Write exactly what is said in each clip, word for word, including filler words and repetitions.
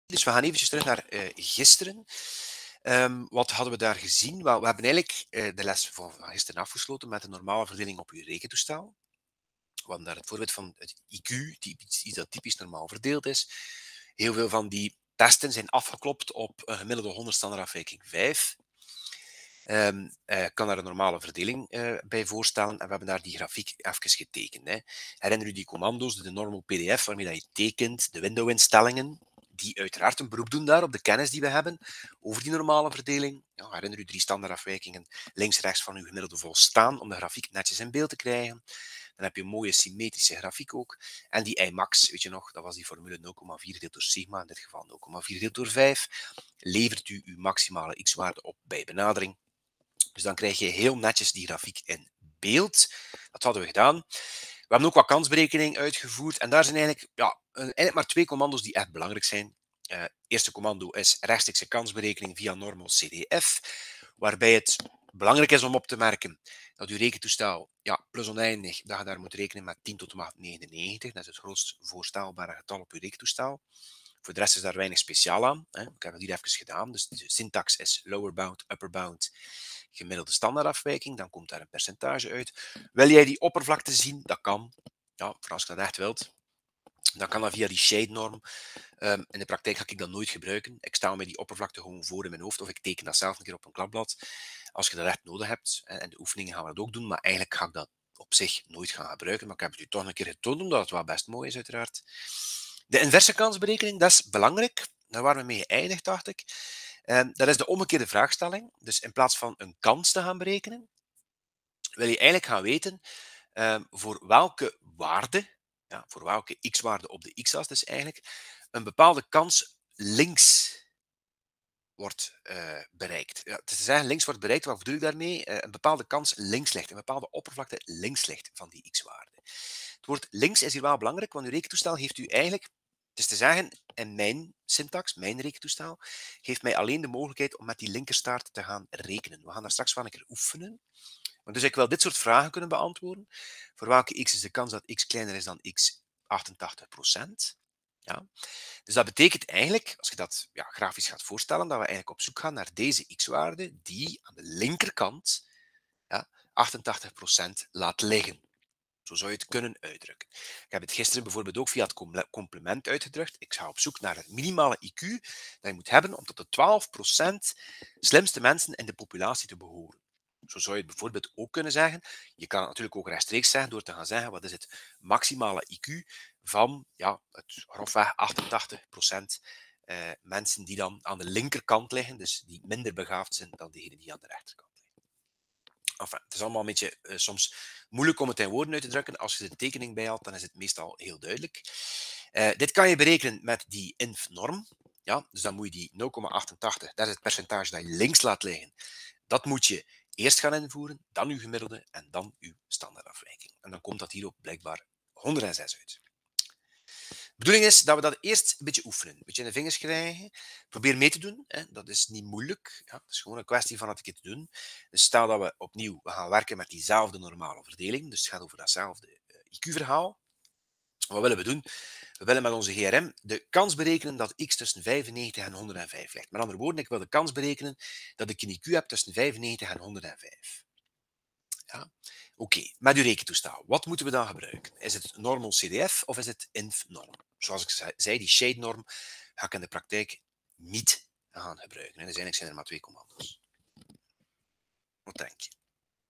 Dus we gaan eventjes terug naar uh, gisteren. Um, wat hadden we daar gezien? Wel, we hebben eigenlijk uh, de les van, van gisteren afgesloten met een normale verdeling op uw rekentoestel. We hadden daar het voorbeeld van het I Q, iets dat typisch normaal verdeeld is. Heel veel van die testen zijn afgeklopt op een gemiddelde honderd standaardafwijking vijf. Um, uh, kan daar een normale verdeling uh, bij voorstellen. En we hebben daar die grafiek even getekend. Hè. Herinner u die commando's, de normal P D F, waarmee dat je tekent, de window-instellingen, die uiteraard een beroep doen daar op de kennis die we hebben over die normale verdeling. Ja, herinner u drie standaardafwijkingen links-rechts van uw gemiddelde volstaan om de grafiek netjes in beeld te krijgen. Dan heb je een mooie symmetrische grafiek ook. En die I max, weet je nog, dat was die formule nul komma vier gedeeld door sigma, in dit geval nul komma vier gedeeld door vijf, levert u uw maximale x-waarde op bij benadering. Dus dan krijg je heel netjes die grafiek in beeld. Dat hadden we gedaan. We hebben ook wat kansberekening uitgevoerd. En daar zijn eigenlijk, ja, eigenlijk maar twee commando's die echt belangrijk zijn. Uh, het eerste commando is rechtstreekse kansberekening via normal C D F. Waarbij het belangrijk is om op te merken dat uw rekentoestel, ja, plus oneindig, dat je daar moet rekenen met tien tot de macht negenennegentig. Dat is het grootst voorstelbare getal op uw rekentoestel. Voor de rest is daar weinig speciaal aan. Hè. Ik heb het hier even gedaan. Dus de syntax is lower bound, upper bound, gemiddelde standaardafwijking. Dan komt daar een percentage uit. Wil jij die oppervlakte zien? Dat kan. Ja, voor als je dat echt wilt. Dan kan dat via die shade-norm. Um, in de praktijk ga ik dat nooit gebruiken. Ik stel mij die oppervlakte gewoon voor in mijn hoofd of ik teken dat zelf een keer op een klapblad. Als je dat echt nodig hebt, en de oefeningen gaan we dat ook doen, maar eigenlijk ga ik dat op zich nooit gaan gebruiken. Maar ik heb het u toch een keer getoond, omdat het wel best mooi is uiteraard. De inverse kansberekening, dat is belangrijk. Daar waren we mee geëindigd, dacht ik. Um, dat is de omgekeerde vraagstelling. Dus in plaats van een kans te gaan berekenen, wil je eigenlijk gaan weten um, voor welke waarde, ja, voor welke x-waarde op de x-as dus eigenlijk, een bepaalde kans links wordt uh, bereikt. Ja, het is te zeggen, links wordt bereikt, wat bedoel ik daarmee? Uh, een bepaalde kans links ligt, een bepaalde oppervlakte links ligt van die x-waarde. Het woord links is hier wel belangrijk, want uw rekentoestel heeft u eigenlijk, het is te zeggen, in mijn syntax, mijn rekentoestel, geeft mij alleen de mogelijkheid om met die linkerstaart te gaan rekenen. We gaan daar straks wel een keer oefenen. Maar dus ik wil dit soort vragen kunnen beantwoorden. Voor welke x is de kans dat x kleiner is dan x achtentachtig procent? Ja. Dus dat betekent eigenlijk, als je dat ja, grafisch gaat voorstellen, dat we eigenlijk op zoek gaan naar deze x-waarde die aan de linkerkant ja, achtentachtig procent laat liggen. Zo zou je het kunnen uitdrukken. Ik heb het gisteren bijvoorbeeld ook via het complement uitgedrukt. Ik ga op zoek naar het minimale I Q dat je moet hebben om tot de twaalf procent slimste mensen in de populatie te behoren. Zo zou je het bijvoorbeeld ook kunnen zeggen. Je kan het natuurlijk ook rechtstreeks zeggen door te gaan zeggen wat is het maximale I Q van ja, het grofweg achtentachtig procent uh, mensen die dan aan de linkerkant liggen, dus die minder begaafd zijn dan degenen die aan de rechterkant. Enfin, het is allemaal een beetje uh, soms moeilijk om het in woorden uit te drukken. Als je de tekening bij had, dan is het meestal heel duidelijk. Uh, dit kan je berekenen met die inf-norm. Ja, dus dan moet je die nul komma achtentachtig, dat is het percentage dat je links laat liggen. Dat moet je eerst gaan invoeren, dan uw gemiddelde en dan uw standaardafwijking. En dan komt dat hier ook blijkbaar honderdzes uit. De bedoeling is dat we dat eerst een beetje oefenen, een beetje in de vingers krijgen. Probeer mee te doen, hè. Dat is niet moeilijk. Ja, het is gewoon een kwestie van het een keer te doen. Dus stel dat we opnieuw we gaan werken met diezelfde normale verdeling, dus het gaat over datzelfde uh, I Q-verhaal. Wat willen we doen? We willen met onze G R M de kans berekenen dat x tussen vijfennegentig en honderdvijf ligt. Met andere woorden, ik wil de kans berekenen dat ik een I Q heb tussen vijfennegentig en honderdvijf. Ja? Oké, okay. Met uw rekentoestel, wat moeten we dan gebruiken? Is het normal C D F of is het inf-norm? Zoals ik zei, die shade-norm ga ik in de praktijk niet gaan gebruiken. Dus eigenlijk zijn er maar twee commando's. Wat denk je?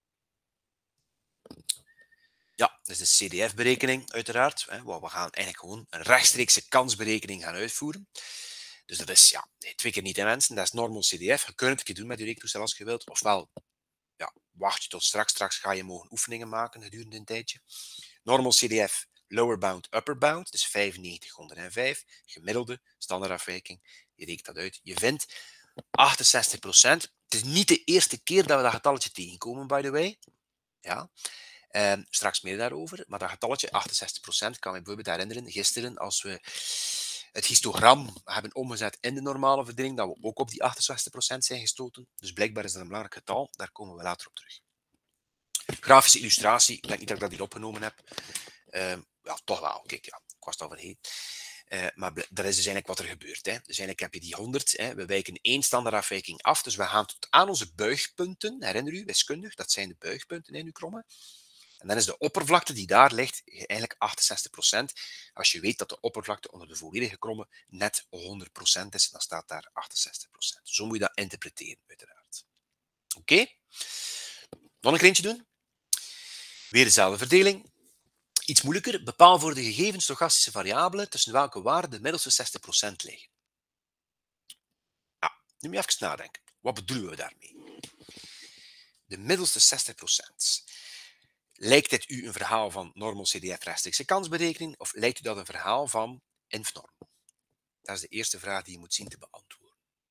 Ja, dat is de C D F-berekening uiteraard. We gaan eigenlijk gewoon een rechtstreekse kansberekening gaan uitvoeren. Dus dat is ja, twee keer niet in mensen. Dat is normal C D F. Je kunt het een keer doen met je rekentoestel als je wilt. Ofwel ja, wacht je tot straks. Straks ga je mogen oefeningen maken gedurende een tijdje. Normal C D F, lower bound, upper bound. Dus vijfennegentig, honderdvijf. Gemiddelde, standaardafwijking. Je rekent dat uit. Je vindt achtenzestig procent. Het is niet de eerste keer dat we dat getalletje tegenkomen, by the way. Ja. Um, straks meer daarover. Maar dat getalletje achtenzestig procent kan me bijvoorbeeld herinneren. Gisteren, als we het histogram hebben omgezet in de normale verdeling, dat we ook op die achtenzestig procent zijn gestoten. Dus blijkbaar is dat een belangrijk getal. Daar komen we later op terug. Grafische illustratie. Ik denk niet dat ik dat hier opgenomen heb. Um, ja, toch wel. Kijk, ja, ik was het al vergeten. Uh, maar dat is dus eigenlijk wat er gebeurt. Hè. Dus eigenlijk heb je die honderd. Hè. We wijken één standaardafwijking af. Dus we gaan tot aan onze buigpunten. Herinner u, wiskundig, dat zijn de buigpunten in uw kromme. En dan is de oppervlakte die daar ligt eigenlijk achtenzestig procent. Als je weet dat de oppervlakte onder de volledige kromme net honderd procent is, dan staat daar achtenzestig procent. Zo moet je dat interpreteren, uiteraard. Oké? Okay? Nog een eentje doen. Weer dezelfde verdeling. Iets moeilijker. Bepaal voor de gegeven stochastische variabelen tussen welke waarden de middelste zestig procent liggen. Ah, nu moet je even nadenken. Wat bedoelen we daarmee? De middelste zestig procent. Lijkt dit u een verhaal van normal C D F rechtstreekse kansberekening of lijkt u dat een verhaal van infnorm? Dat is de eerste vraag die je moet zien te beantwoorden.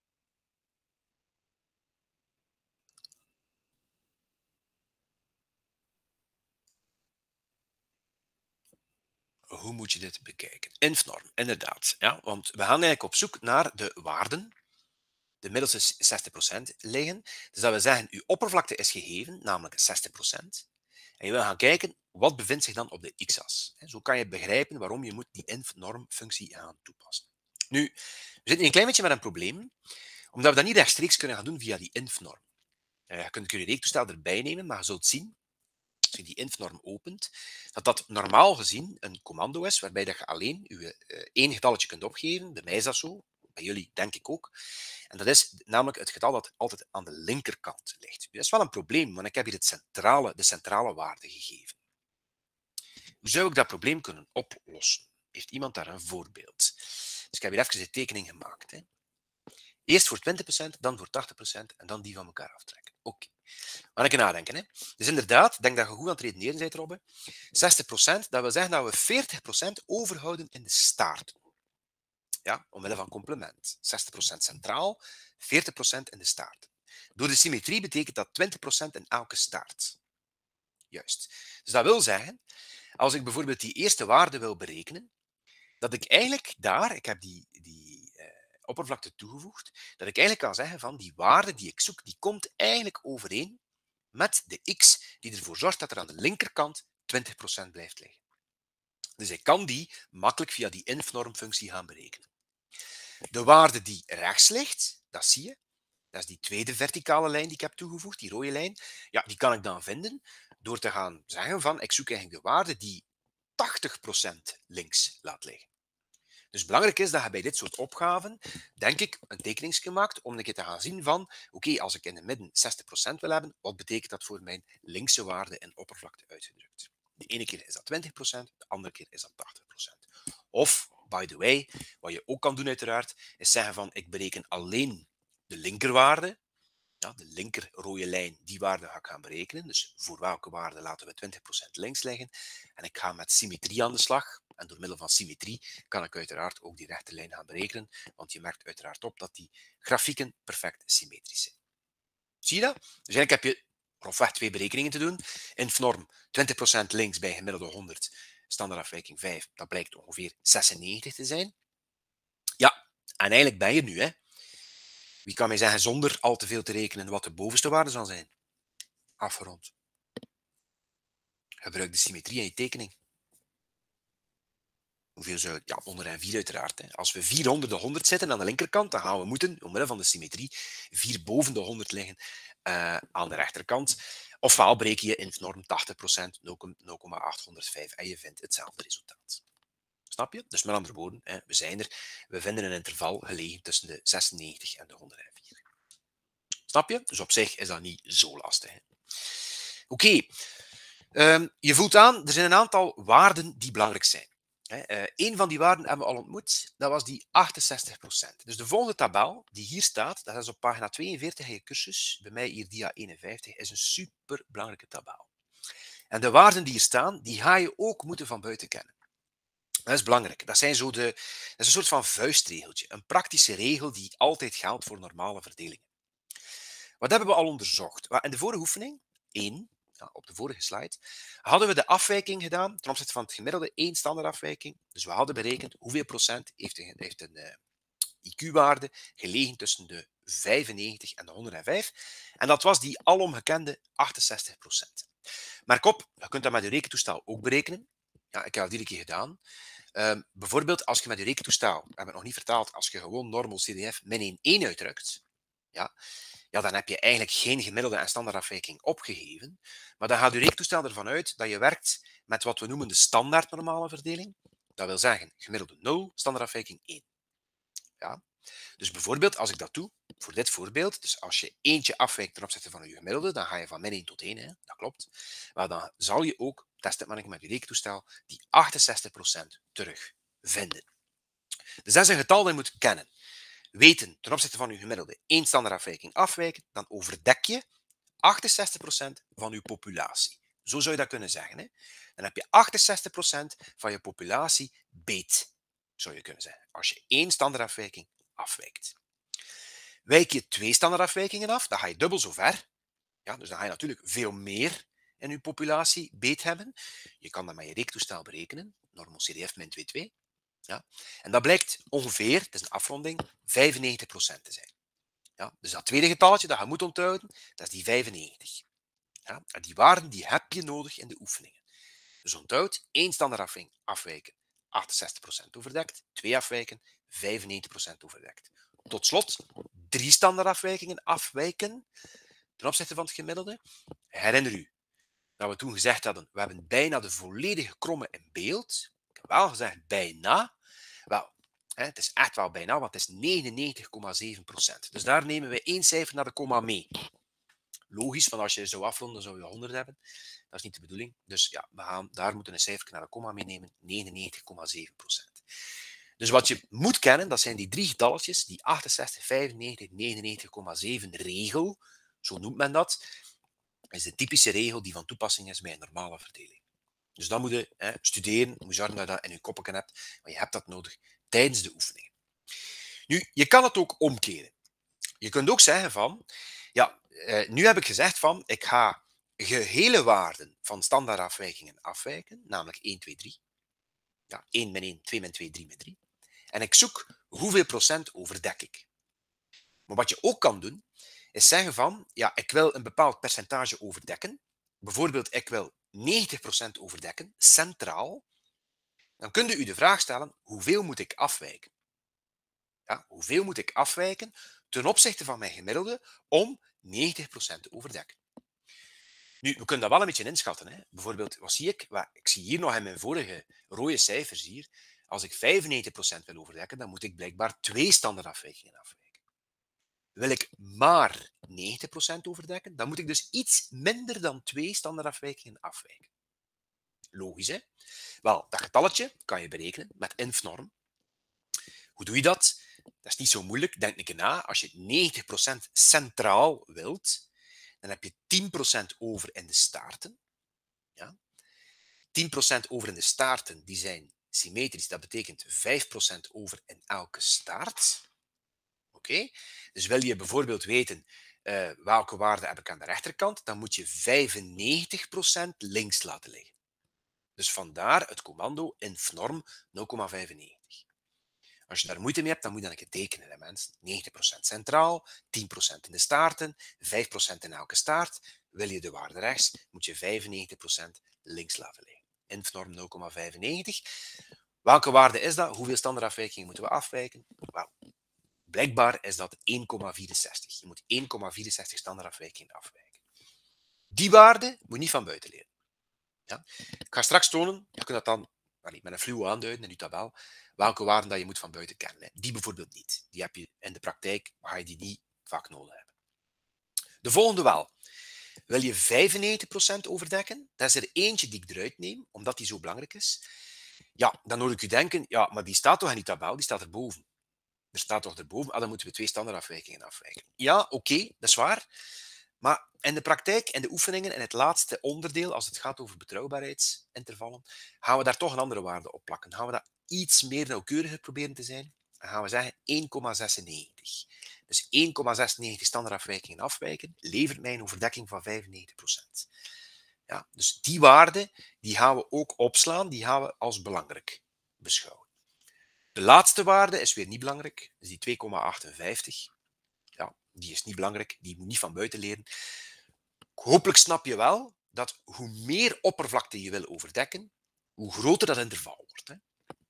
Hoe moet je dit bekijken? Infnorm, inderdaad. Ja, want we gaan eigenlijk op zoek naar de waarden. De middelste zestig procent liggen. Dus dat we zeggen, uw oppervlakte is gegeven, namelijk zestig procent. En je wil gaan kijken, wat bevindt zich dan op de x-as? Zo kan je begrijpen waarom je moet die inf-norm-functie gaan toepassen. Nu, we zitten een klein beetje met een probleem, omdat we dat niet rechtstreeks kunnen gaan doen via die inf-norm. Je kunt je rekentoestel erbij nemen, maar je zult zien, als je die inf-norm opent, dat dat normaal gezien een commando is, waarbij dat je alleen je uh, één getalletje kunt opgeven. Bij mij is dat zo, bij jullie denk ik ook. En dat is namelijk het getal dat altijd aan de linkerkant ligt. Dat is wel een probleem, want ik heb hier het centrale, de centrale waarde gegeven. Hoe zou ik dat probleem kunnen oplossen? Heeft iemand daar een voorbeeld? Dus ik heb hier even de tekening gemaakt. Hè. Eerst voor twintig procent, dan voor tachtig procent en dan die van elkaar aftrekken. Oké. Okay. Maar ik nadenken. Hè. Dus inderdaad, denk dat je goed aan het redeneren bent, Robbe. zestig procent, dat wil zeggen dat we veertig procent overhouden in de staart. Ja, omwille van complement. zestig procent centraal, veertig procent in de staart. Door de symmetrie betekent dat twintig procent in elke staart. Juist. Dus dat wil zeggen, als ik bijvoorbeeld die eerste waarde wil berekenen, dat ik eigenlijk daar, ik heb die, die eh, oppervlakte toegevoegd, dat ik eigenlijk kan zeggen van die waarde die ik zoek, die komt eigenlijk overeen met de x die ervoor zorgt dat er aan de linkerkant twintig procent blijft liggen. Dus ik kan die makkelijk via die inf-normfunctie gaan berekenen. De waarde die rechts ligt, dat zie je. Dat is die tweede verticale lijn die ik heb toegevoegd, die rode lijn. Ja, die kan ik dan vinden door te gaan zeggen van ik zoek eigenlijk de waarde die tachtig procent links laat liggen. Dus belangrijk is dat je bij dit soort opgaven, denk ik, een tekening maakt om een keer te gaan zien van oké, okay, als ik in het midden zestig procent wil hebben, wat betekent dat voor mijn linkse waarde in oppervlakte uitgedrukt? De ene keer is dat twintig procent, de andere keer is dat tachtig procent. Of, by the way, wat je ook kan doen uiteraard, is zeggen van ik bereken alleen de linkerwaarde, ja, de linker rode lijn, die waarde ga ik gaan berekenen. Dus voor welke waarde laten we twintig procent links liggen. En ik ga met symmetrie aan de slag. En door middel van symmetrie kan ik uiteraard ook die rechte lijn gaan berekenen. Want je merkt uiteraard op dat die grafieken perfect symmetrisch zijn. Zie je dat? Dus eigenlijk heb je grofweg twee berekeningen te doen. Inf-norm twintig procent links bij gemiddelde honderd. Standaardafwijking vijf. Dat blijkt ongeveer zesennegentig te zijn. Ja, en eigenlijk ben je nu, hè. Wie kan mij zeggen, zonder al te veel te rekenen, wat de bovenste waarde zal zijn? Afgerond. Gebruik de symmetrie in je tekening. Hoeveel zou het? Ja, onder vier uiteraard. Hè. Als we vier onder de honderd zitten aan de linkerkant, dan gaan we moeten, omwille van de symmetrie, vier boven de honderd liggen uh, aan de rechterkant. Ofwel bereken je in het norm tachtig procent, nul komma achthonderdvijf en je vindt hetzelfde resultaat. Snap je? Dus met andere woorden, hè, we zijn er. We vinden een interval gelegen tussen de zesennegentig en de honderdvier. Snap je? Dus op zich is dat niet zo lastig. Oké. Okay. Um, je voelt aan, er zijn een aantal waarden die belangrijk zijn. Uh, een van die waarden hebben we al ontmoet, dat was die achtenzestig procent. Dus de volgende tabel die hier staat, dat is op pagina tweeënveertig in je cursus, bij mij hier dia eenenvijftig, is een superbelangrijke tabel. En de waarden die hier staan, die ga je ook moeten van buiten kennen. Dat is belangrijk. Dat, zijn zo de, dat is een soort van vuistregeltje, een praktische regel die altijd geldt voor normale verdelingen. Wat hebben we al onderzocht? In de vorige oefening, één, ja, op de vorige slide, hadden we de afwijking gedaan ten opzichte van het gemiddelde één standaardafwijking. Dus we hadden berekend hoeveel procent heeft een, heeft een uh, I Q-waarde gelegen tussen de vijfennegentig en de honderdvijf. En dat was die alomgekende achtenzestig procent. Merk op, je kunt dat met je rekentoestel ook berekenen. Ja, ik heb dat iedere keer gedaan. Um, bijvoorbeeld als je met je rekentoestel, we hebben het nog niet vertaald, als je gewoon normal C D F min één één uitdrukt, ja, ja, dan heb je eigenlijk geen gemiddelde en standaardafwijking opgegeven. Maar dan gaat je rekentoestel ervan uit dat je werkt met wat we noemen de standaard normale verdeling. Dat wil zeggen gemiddelde nul, standaardafwijking één. Ja. Dus bijvoorbeeld, als ik dat doe, voor dit voorbeeld, dus als je eentje afwijkt ten opzichte van je gemiddelde, dan ga je van min één tot één, hè, dat klopt. Maar dan zal je ook, test het maar met je rekentoestel, die achtenzestig procent terugvinden. Dus dat is een getal dat je moet kennen. Weten ten opzichte van je gemiddelde één standaardafwijking afwijken, dan overdek je achtenzestig procent van je populatie. Zo zou je dat kunnen zeggen. Hè? Dan heb je achtenzestig procent van je populatie beet, zou je kunnen zeggen, als je één standaardafwijking afwijkt. Wijk je twee standaardafwijkingen af, dan ga je dubbel zo ver. Ja, dus dan ga je natuurlijk veel meer in je populatie beet hebben. Je kan dat met je rekentoestel berekenen, normal C D F min twee komma twee. Ja. En dat blijkt ongeveer, het is een afronding, vijfennegentig procent te zijn. Ja. Dus dat tweede getalletje dat je moet onthouden, dat is die vijfennegentig. Ja. En die waarden die heb je nodig in de oefeningen. Dus onthoud, één standaardafwijking afwijken, achtenzestig procent overdekt. Twee afwijken, vijfennegentig procent overdekt. Tot slot, drie standaardafwijkingen afwijken ten opzichte van het gemiddelde. Herinner u dat we toen gezegd hadden, we hebben bijna de volledige kromme in beeld. Ik heb wel gezegd bijna. Wel, het is echt wel bijna, want het is negenennegentig komma zeven procent. Dus daar nemen we één cijfer naar de komma mee. Logisch, van als je zou afronden, zou je honderd hebben. Dat is niet de bedoeling. Dus ja, we gaan, daar moeten we een cijfer naar de komma meenemen. negenennegentig komma zeven procent. Dus wat je moet kennen, dat zijn die drie getalletjes, die achtenzestig, vijfennegentig, negenennegentig komma zeven regel. Zo noemt men dat. Dat is de typische regel die van toepassing is bij een normale verdeling. Dus dan moet je hè, studeren, moet je zorgen dat je dat in je koppen hebt, maar je hebt dat nodig tijdens de oefeningen. Nu, je kan het ook omkeren. Je kunt ook zeggen van, ja, eh, nu heb ik gezegd van, ik ga gehele waarden van standaardafwijkingen afwijken, namelijk één, twee, drie. Ja, één min één, twee min twee, drie min drie. En ik zoek hoeveel procent overdek ik. Maar wat je ook kan doen, is zeggen van, ja, ik wil een bepaald percentage overdekken. Bijvoorbeeld, ik wil negentig procent overdekken, centraal. Dan kun je u de vraag stellen, hoeveel moet ik afwijken? Ja, hoeveel moet ik afwijken ten opzichte van mijn gemiddelde om negentig procent te overdekken? Nu, we kunnen dat wel een beetje inschatten. Hè. Bijvoorbeeld, wat zie ik? Well, ik zie hier nog in mijn vorige rode cijfers hier, als ik vijfennegentig procent wil overdekken, dan moet ik blijkbaar twee standaardafwijkingen afwijken. Wil ik maar negentig procent overdekken, dan moet ik dus iets minder dan twee standaardafwijkingen afwijken. Logisch, hè? Wel, dat getalletje kan je berekenen met infnorm. Hoe doe je dat? Dat is niet zo moeilijk. Denk een keer na. Als je negentig procent centraal wilt, dan heb je tien procent over in de staarten. Ja? tien procent over in de staarten, die zijn symmetrisch. Dat betekent vijf procent over in elke staart. Oké? Okay? Dus wil je bijvoorbeeld weten uh, welke waarde heb ik aan de rechterkant, dan moet je vijfennegentig procent links laten liggen. Dus vandaar het commando infnorm nul komma vijfennegentig. Als je daar moeite mee hebt, dan moet je dan een keer tekenen, hè, mensen. negentig procent centraal, tien procent in de staarten, vijf procent in elke staart. Wil je de waarde rechts, moet je vijfennegentig procent links laten liggen. Infnorm nul komma vijfennegentig. Welke waarde is dat? Hoeveel standaardafwijkingen moeten we afwijken? Wel, blijkbaar is dat één komma vierenzestig. Je moet één komma vierenzestig standaardafwijkingen afwijken. Die waarde moet je niet van buiten leren. Ja? Ik ga straks tonen, je kunt dat dan met een fluo aanduiden in je tabel, welke waarden dat je moet van buiten kennen. Die bijvoorbeeld niet. Die heb je in de praktijk, ga je die niet vaak nodig hebben. De volgende wel. Wil je vijfennegentig procent overdekken? Dat is er eentje die ik eruit neem, omdat die zo belangrijk is. Ja, dan hoor ik u denken, ja, maar die staat toch in die tabel, die staat erboven. Er staat toch erboven, ah, dan moeten we twee standaardafwijkingen afwijken. Ja, oké, okay, dat is waar. Maar in de praktijk, in de oefeningen, in het laatste onderdeel, als het gaat over betrouwbaarheidsintervallen, gaan we daar toch een andere waarde op plakken. Gaan we dat iets meer nauwkeuriger proberen te zijn. Dan gaan we zeggen één komma zesennegentig. Dus één komma zesennegentig standaardafwijkingen afwijken levert mij een overdekking van vijfennegentig procent. Ja, dus die waarde die gaan we ook opslaan, die gaan we als belangrijk beschouwen. De laatste waarde is weer niet belangrijk, dus die twee komma achtenvijftig. Ja, die is niet belangrijk, die moet niet van buiten leren. Hopelijk snap je wel dat hoe meer oppervlakte je wil overdekken, hoe groter dat interval wordt. Hè.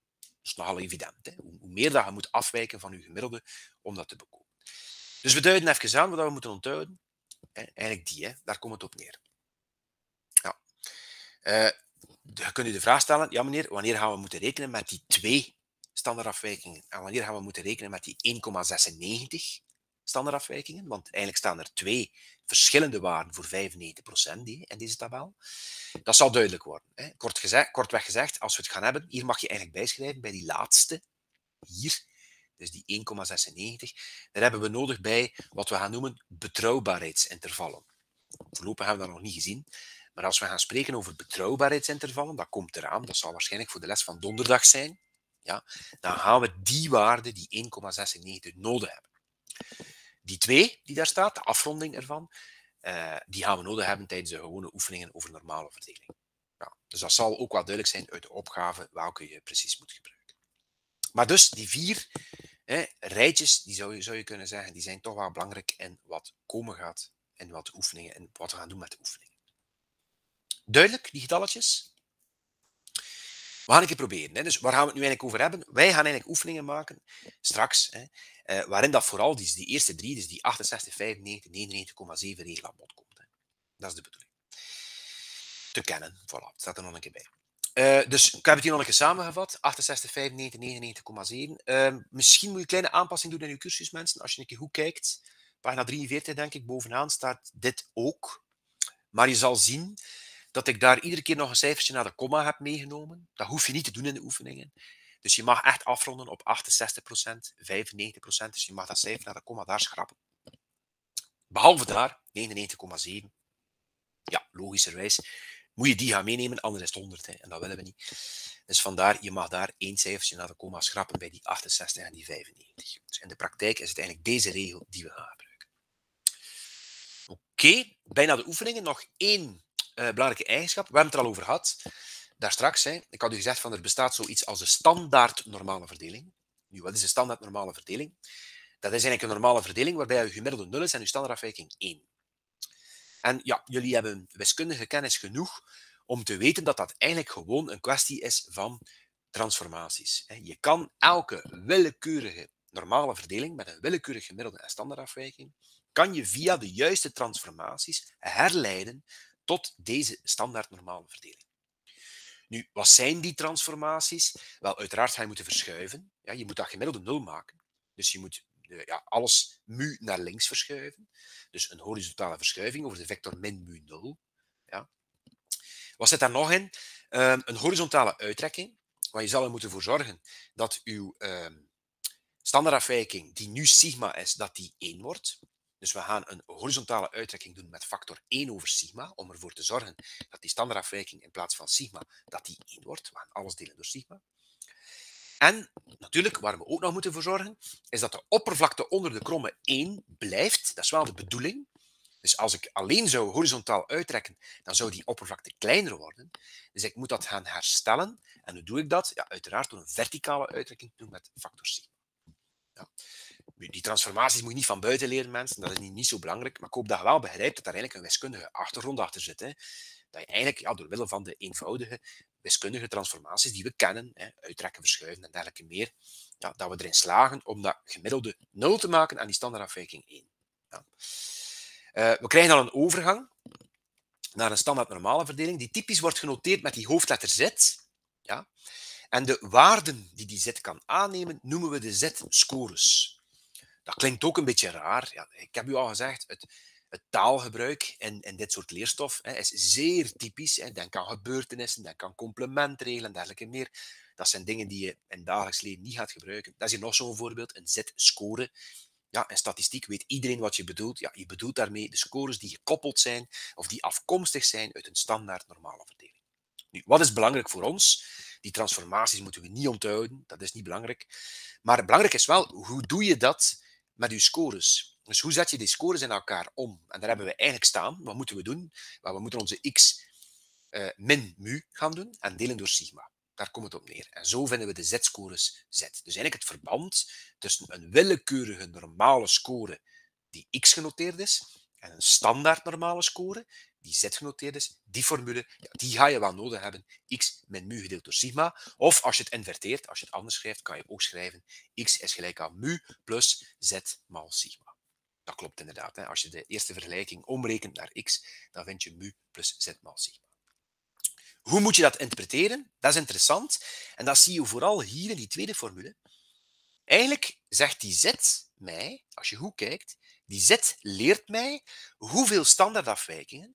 is nogal evident. Hè. Hoe, hoe meer dat je moet afwijken van je gemiddelde om dat te bekomen. Dus we duiden even aan wat we moeten onthouden. Hè. Eigenlijk die, hè. Daar komt het op neer. Ja. Uh, je kunt u de vraag stellen, ja meneer, wanneer gaan we moeten rekenen met die twee standaardafwijkingen? En wanneer gaan we moeten rekenen met die één komma zesennegentig standaardafwijkingen? Want eigenlijk staan er twee verschillende waarden voor vijfennegentig procent in deze tabel. Dat zal duidelijk worden. Hè. Kort gezegd, kortweg gezegd, als we het gaan hebben, hier mag je eigenlijk bijschrijven bij die laatste, hier, dus die één komma zesennegentig, daar hebben we nodig bij wat we gaan noemen betrouwbaarheidsintervallen. Voorlopig hebben we dat nog niet gezien. Maar als we gaan spreken over betrouwbaarheidsintervallen, dat komt eraan, dat zal waarschijnlijk voor de les van donderdag zijn, ja, dan gaan we die waarde, die één komma zesennegentig, nodig hebben. Die twee die daar staat, de afronding ervan, uh, die gaan we nodig hebben tijdens de gewone oefeningen over normale verdeling. Ja, dus dat zal ook wel duidelijk zijn uit de opgave welke je precies moet gebruiken. Maar dus die vier hè, rijtjes, die zou je, zou je kunnen zeggen, die zijn toch wel belangrijk in wat komen gaat, in wat oefeningen en wat we gaan doen met de oefeningen. Duidelijk, die getalletjes? We gaan een keer proberen. Hè. Dus waar gaan we het nu eigenlijk over hebben? Wij gaan eigenlijk oefeningen maken, straks, hè, uh, waarin dat vooral die, die eerste drie, dus die achtenzestig, vijfennegentig, negenennegentig komma zeven regel aan bod komt. Hè. Dat is de bedoeling. Te kennen, voilà, het staat er nog een keer bij. Uh, dus ik heb het hier nog een keer samengevat. achtenzestig, vijfennegentig, negenennegentig komma zeven. Uh, misschien moet je een kleine aanpassing doen in je cursus, mensen. Als je een keer goed kijkt, pagina drieënveertig, denk ik, bovenaan staat dit ook. Maar je zal zien dat ik daar iedere keer nog een cijfertje naar de komma heb meegenomen. Dat hoef je niet te doen in de oefeningen. Dus je mag echt afronden op achtenzestig procent, vijfennegentig procent. Dus je mag dat cijfer naar de komma daar schrappen. Behalve daar, negenennegentig komma zeven. Ja, logischerwijs moet je die gaan meenemen, anders is het honderd. Hè, en dat willen we niet. Dus vandaar, je mag daar één cijfertje naar de komma schrappen bij die achtenzestig en die vijfennegentig. Dus in de praktijk is het eigenlijk deze regel die we gaan gebruiken. Oké, okay, bijna de oefeningen. Nog één Uh, belangrijke eigenschap. We hebben het er al over gehad. Daar straks, hè. Ik had u gezegd van er bestaat zoiets als de standaard normale verdeling. Nu, wat is de standaard normale verdeling? Dat is eigenlijk een normale verdeling waarbij uw gemiddelde nul is en uw standaardafwijking één. En ja, jullie hebben wiskundige kennis genoeg om te weten dat dat eigenlijk gewoon een kwestie is van transformaties. Je kan elke willekeurige normale verdeling met een willekeurig gemiddelde en standaardafwijking, kan je via de juiste transformaties herleiden tot deze standaard normale verdeling. Nu, wat zijn die transformaties? Wel, uiteraard ga je moeten verschuiven. Ja, je moet dat gemiddelde nul maken. Dus je moet ja, alles mu naar links verschuiven. Dus een horizontale verschuiving over de vector min mu nul. Ja. Wat zit daar nog in? Um, een horizontale uittrekking. Want je zal er moeten voor zorgen dat uw um, standaardafwijking, die nu sigma is, dat die één wordt. Dus we gaan een horizontale uittrekking doen met factor één over sigma, om ervoor te zorgen dat die standaardafwijking in plaats van sigma, dat die één wordt. We gaan alles delen door sigma. En natuurlijk, waar we ook nog moeten voor zorgen, is dat de oppervlakte onder de kromme één blijft. Dat is wel de bedoeling. Dus als ik alleen zou horizontaal uittrekken, dan zou die oppervlakte kleiner worden. Dus ik moet dat gaan herstellen. En hoe doe ik dat? Ja, uiteraard door een verticale uittrekking te doen met factor sigma. Ja. Die transformaties moet je niet van buiten leren, mensen. Dat is niet, niet zo belangrijk. Maar ik hoop dat je wel begrijpt dat daar eigenlijk een wiskundige achtergrond achter zit. Hè. Dat je eigenlijk, ja, door middel van de eenvoudige wiskundige transformaties die we kennen, hè, uittrekken, verschuiven en dergelijke meer, ja, dat we erin slagen om dat gemiddelde nul te maken en die standaardafwijking één. Ja. Uh, we krijgen dan een overgang naar een standaard normale verdeling, die typisch wordt genoteerd met die hoofdletter Z. Ja. En de waarden die die Z kan aannemen, noemen we de Z-scores. Dat klinkt ook een beetje raar. Ja, ik heb u al gezegd, het, het taalgebruik in, in dit soort leerstof hè, is zeer typisch. Hè. Denk aan gebeurtenissen, denk aan complementregelen en dergelijke meer. Dat zijn dingen die je in het dagelijks leven niet gaat gebruiken. Dat is hier nog zo'n voorbeeld, een Z-score. Ja, in statistiek weet iedereen wat je bedoelt. Ja, je bedoelt daarmee de scores die gekoppeld zijn of die afkomstig zijn uit een standaard normale verdeling. Nu, wat is belangrijk voor ons? Die transformaties moeten we niet onthouden, dat is niet belangrijk. Maar belangrijk is wel, hoe doe je dat met je scores? Dus hoe zet je die scores in elkaar om? En daar hebben we eigenlijk staan. Wat moeten we doen? Wel, we moeten onze x uh, min mu gaan doen en delen door sigma. Daar komt het op neer. En zo vinden we de z-scores z. Dus eigenlijk het verband tussen een willekeurige normale score die x genoteerd is En een standaard normale score, die z-genoteerd is, die formule, ja, die ga je wel nodig hebben. X min mu gedeeld door sigma. Of als je het inverteert, als je het anders schrijft, kan je ook schrijven x is gelijk aan mu plus z maal sigma. Dat klopt inderdaad. Hè. Als je de eerste vergelijking omrekent naar x, dan vind je mu plus z maal sigma. Hoe moet je dat interpreteren? Dat is interessant. En dat zie je vooral hier in die tweede formule. Eigenlijk zegt die z mij, als je goed kijkt, die z leert mij hoeveel standaardafwijkingen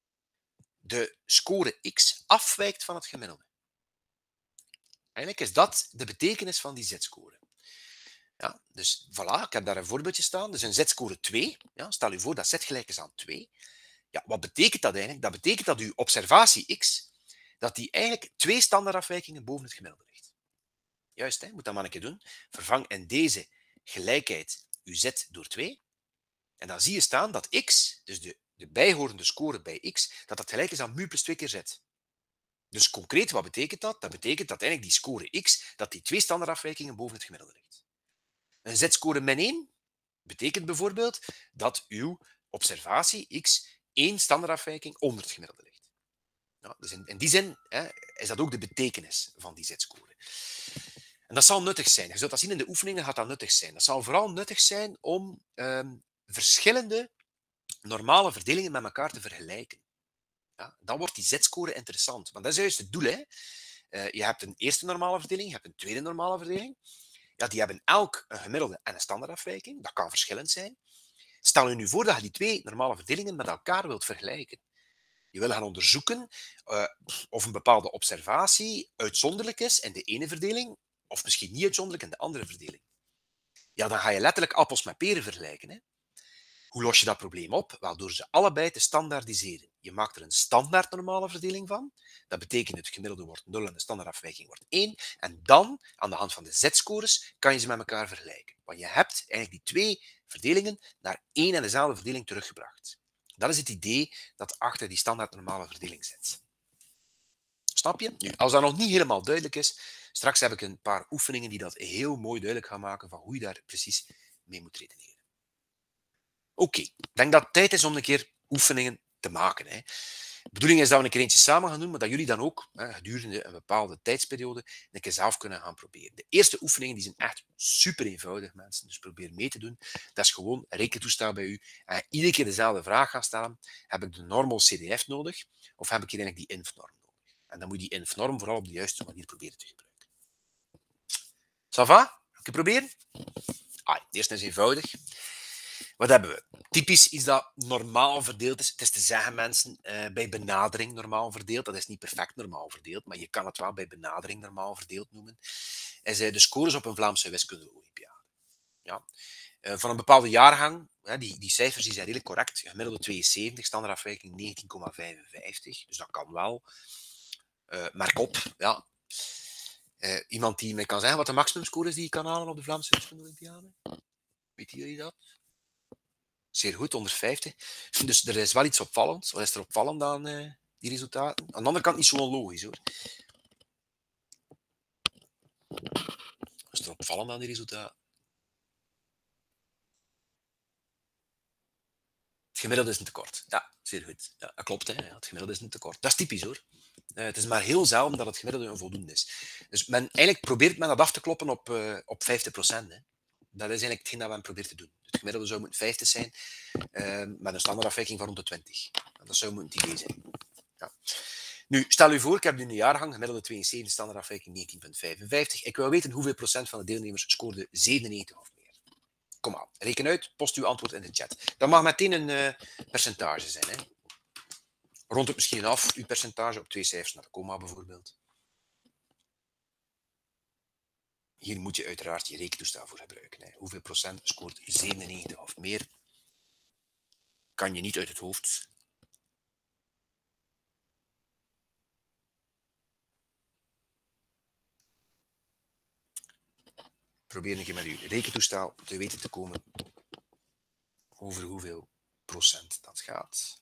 de score x afwijkt van het gemiddelde. Eigenlijk is dat de betekenis van die z-score. Ja, dus voilà, ik heb daar een voorbeeldje staan. Dus een z-score twee. Ja, stel je voor dat z gelijk is aan twee. Ja, wat betekent dat eigenlijk? Dat betekent dat uw observatie x, dat die eigenlijk twee standaardafwijkingen boven het gemiddelde ligt. Juist, hè? Moet dat maar een keer doen. Vervang in deze gelijkheid uw z door twee. En dan zie je staan dat x, dus de, de bijhorende score bij x, dat dat gelijk is aan mu plus twee keer z. Dus concreet, wat betekent dat? Dat betekent dat eigenlijk die score x, dat die twee standaardafwijkingen boven het gemiddelde ligt. Een z-score min één betekent bijvoorbeeld dat uw observatie x één standaardafwijking onder het gemiddelde ligt. Ja, dus in, in die zin hè, is dat ook de betekenis van die z-score. En dat zal nuttig zijn. Je zult dat zien in de oefeningen, gaat dat nuttig zijn. Dat zal vooral nuttig zijn om um, verschillende normale verdelingen met elkaar te vergelijken. Ja, dan wordt die z-score interessant. Want dat is juist het doel. Hè? Uh, je hebt een eerste normale verdeling, je hebt een tweede normale verdeling. Ja, die hebben elk een gemiddelde en een standaardafwijking. Dat kan verschillend zijn. Stel je nu voor dat je die twee normale verdelingen met elkaar wilt vergelijken. Je wil gaan onderzoeken uh, of een bepaalde observatie uitzonderlijk is in de ene verdeling, of misschien niet uitzonderlijk in de andere verdeling. Ja, dan ga je letterlijk appels met peren vergelijken. Hè? Hoe los je dat probleem op? Wel, door ze allebei te standaardiseren. Je maakt er een standaard normale verdeling van. Dat betekent het gemiddelde wordt nul en de standaardafwijking wordt één. En dan, aan de hand van de z-scores, kan je ze met elkaar vergelijken. Want je hebt eigenlijk die twee verdelingen naar één en dezelfde verdeling teruggebracht. Dat is het idee dat achter die standaard normale verdeling zit. Snap je? Nu, als dat nog niet helemaal duidelijk is, straks heb ik een paar oefeningen die dat heel mooi duidelijk gaan maken van hoe je daar precies mee moet redeneren. Oké, okay. Ik denk dat het tijd is om een keer oefeningen te maken. Hè. De bedoeling is dat we een keer eentje samen gaan doen, maar dat jullie dan ook hè, gedurende een bepaalde tijdsperiode een keer zelf kunnen gaan proberen. De eerste oefeningen die zijn echt super eenvoudig, mensen. Dus probeer mee te doen. Dat is gewoon een rekentoestel bij u. En iedere keer dezelfde vraag gaan stellen. Heb ik de normal C D F nodig? Of heb ik hier eigenlijk die inf-norm nodig? En dan moet je die inf-norm vooral op de juiste manier proberen te gebruiken. Ça va? Een keer proberen? Ah, de eerste is eenvoudig. Wat hebben we? Typisch iets dat normaal verdeeld is. Het is te zeggen, mensen, uh, bij benadering normaal verdeeld. Dat is niet perfect normaal verdeeld, maar je kan het wel bij benadering normaal verdeeld noemen. Is uh, de scores op een Vlaamse wiskunde-olympiade. Ja. Uh, van een bepaalde jaargang, uh, die, die cijfers die zijn redelijk correct. Gemiddelde tweeënzeventig, standaardafwijking negentien komma vijfenvijftig. Dus dat kan wel. Uh, merk op, ja. Uh, iemand die mij kan zeggen wat de maximumscore is die je kan halen op de Vlaamse wiskunde-olympiade? Weet jullie dat? Zeer goed, honderdvijftig. Dus er is wel iets opvallends. Wat is er opvallend aan uh, die resultaten? Aan de andere kant niet zo onlogisch, hoor. Wat is er opvallend aan die resultaten? Het gemiddelde is een tekort. Ja, zeer goed. Ja, dat klopt, hè. Ja, het gemiddelde is een tekort. Dat is typisch, hoor. Uh, het is maar heel zelden dat het gemiddelde een voldoende is. Dus men, eigenlijk probeert men dat af te kloppen op, uh, op vijftig procent. Hè. Dat is eigenlijk hetgeen dat men probeert te doen. Het gemiddelde zou moeten vijftig zijn, uh, met een standaardafwijking van rond de twintig. Dat zou moeten het idee zijn. Ja. Nu, stel u voor, ik heb nu een jaargang, gemiddelde tweeënzeventig, standaardafwijking negentien komma vijfenvijftig. Ik wil weten hoeveel procent van de deelnemers scoorde zevenennegentig of meer. Kom aan, reken uit, post uw antwoord in de chat. Dat mag meteen een uh, percentage zijn. Hè. Rond het misschien af, uw percentage op twee cijfers naar de komma bijvoorbeeld. Hier moet je uiteraard je rekentoestel voor gebruiken. Hè. Hoeveel procent scoort zevenennegentig of meer? Kan je niet uit het hoofd. Probeer een keer met uw rekentoestel te weten te komen over hoeveel procent dat gaat.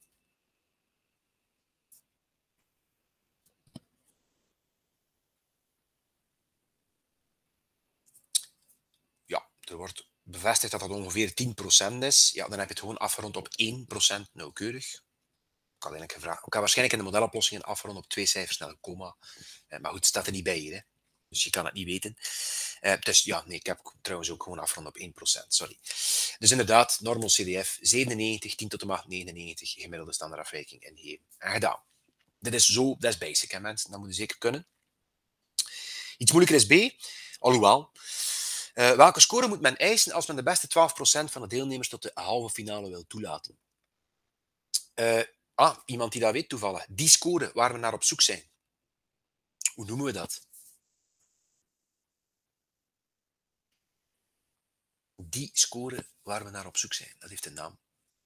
Ja, er wordt bevestigt dat dat ongeveer tien procent is, ja, dan heb je het gewoon afgerond op één procent nauwkeurig. Ik had, eigenlijk gevraagd, ik had waarschijnlijk in de modeloplossingen afgerond op twee cijfers naar een komma. Eh, maar goed, het staat er niet bij hier. Hè. Dus je kan het niet weten. Uh, dus ja, nee, ik heb trouwens ook gewoon afgerond op één procent. Sorry. Dus inderdaad, normal C D F zevenennegentig, tien tot de macht negenennegentig, gemiddelde standaardafwijking ingeven. En gedaan. Dit is zo, dat is basic, hè, mensen. Dat moet je zeker kunnen. Iets moeilijker is B, alhoewel. Uh, welke score moet men eisen als men de beste twaalf procent van de deelnemers tot de halve finale wil toelaten? Uh, ah, iemand die dat weet toevallig. Die score waar we naar op zoek zijn. Hoe noemen we dat? Die score waar we naar op zoek zijn. Dat heeft een naam.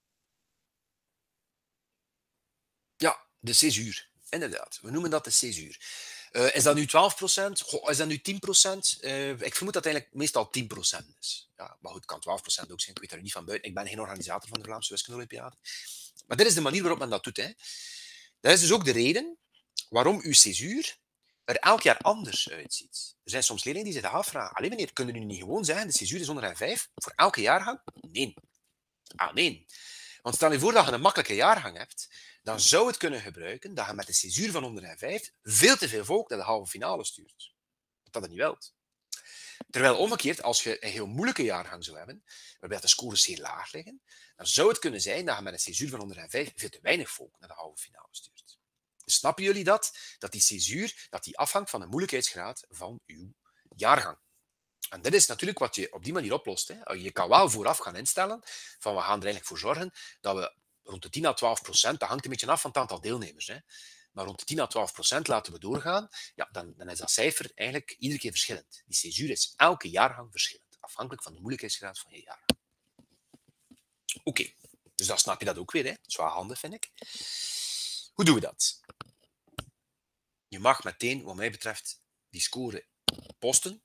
Ja, de césuur. Inderdaad. We noemen dat de césuur. Uh, is dat nu twaalf procent? Goh, is dat nu tien procent? Uh, ik vermoed dat het eigenlijk meestal tien procent is. Ja, maar goed, het kan twaalf procent ook zijn. Ik weet er niet van buiten. Ik ben geen organisator van de Vlaamse Wiskunde-olympiade. Maar dit is de manier waarop men dat doet. Hè. Dat is dus ook de reden waarom uw césuur er elk jaar anders uitziet. Er zijn soms leerlingen die zich afvragen, allee meneer, kunnen jullie niet gewoon zeggen, de césuur is honderd vijf voor elke jaargang? Nee. Ah, nee. Want stel je voor dat je een makkelijke jaargang hebt, dan zou het kunnen gebruiken dat je met de césuur van honderd vijf veel te veel volk naar de halve finale stuurt. Dat dat er niet wilt. Terwijl omgekeerd, als je een heel moeilijke jaargang zou hebben, waarbij de scores zeer laag liggen, dan zou het kunnen zijn dat je met een césuur van honderd vijf veel te weinig volk naar de halve finale stuurt. Dus snappen jullie dat? Dat die césuur dat die afhangt van de moeilijkheidsgraad van uw jaargang. En dit is natuurlijk wat je op die manier oplost. Hè. Je kan wel vooraf gaan instellen van we gaan er eigenlijk voor zorgen dat we rond de tien à twaalf procent, dat hangt een beetje af van het aantal deelnemers, hè, maar rond de tien à twaalf procent laten we doorgaan, ja, dan, dan is dat cijfer eigenlijk iedere keer verschillend. Die césuur is elke jaargang verschillend, afhankelijk van de moeilijkheidsgraad van je jaargang. Oké, okay. Dus dan snap je dat ook weer. Hè. Dat is wel handig, vind ik. Hoe doen we dat? Je mag meteen, wat mij betreft, die score posten.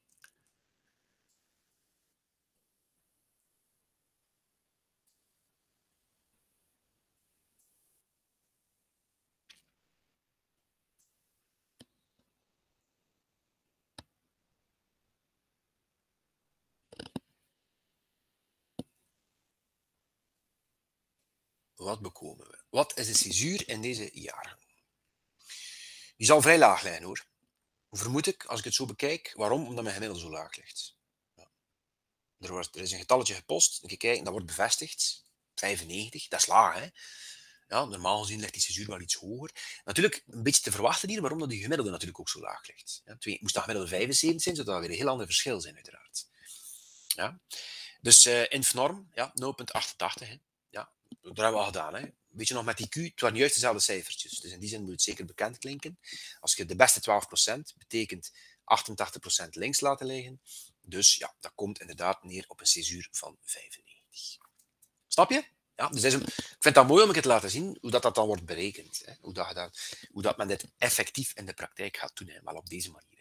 Wat bekomen we? Wat is de césuur in deze jaargang? Die zal vrij laag liggen, hoor. Hoe vermoed ik, als ik het zo bekijk? Waarom? Omdat mijn gemiddelde zo laag ligt. Ja. Er, wordt, er is een getalletje gepost, dan kijk, dat wordt bevestigd. vijfennegentig, dat is laag, hè? Ja, normaal gezien ligt die césuur wel iets hoger. Natuurlijk een beetje te verwachten hier, waarom dat die gemiddelde natuurlijk ook zo laag ligt. Ja, twee, moest dat gemiddelde vijfenzeventig zijn, zou dat weer een heel ander verschil zijn, uiteraard. Ja. Dus uh, inf-norm, ja, nul komma achtentachtig. Hè. Ja, dat hebben we al gedaan. Hè. Weet je nog, met die Q, het waren juist dezelfde cijfertjes. Dus in die zin moet het zeker bekend klinken. Als je de beste twaalf procent betekent achtentachtig procent links laten liggen. Dus ja, dat komt inderdaad neer op een césuur van vijfennegentig. Snap je? Ja, dus is een, ik vind dat mooi om het te laten zien hoe dat, dat dan wordt berekend. Hè. Hoe, dat, dat, hoe dat men dit effectief in de praktijk gaat doen. Hè. Wel op deze manier.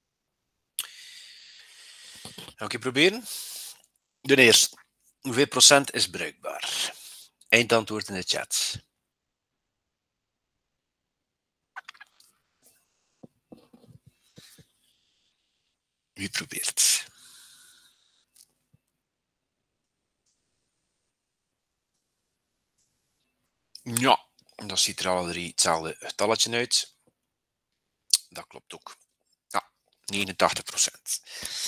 Ga ik je proberen? De eerste. Hoeveel procent is bruikbaar? Eindantwoord in de chat. Wie probeert? Ja, dat ziet er alle drie hetzelfde getalletje uit. Dat klopt ook. Ja, negenentachtig procent.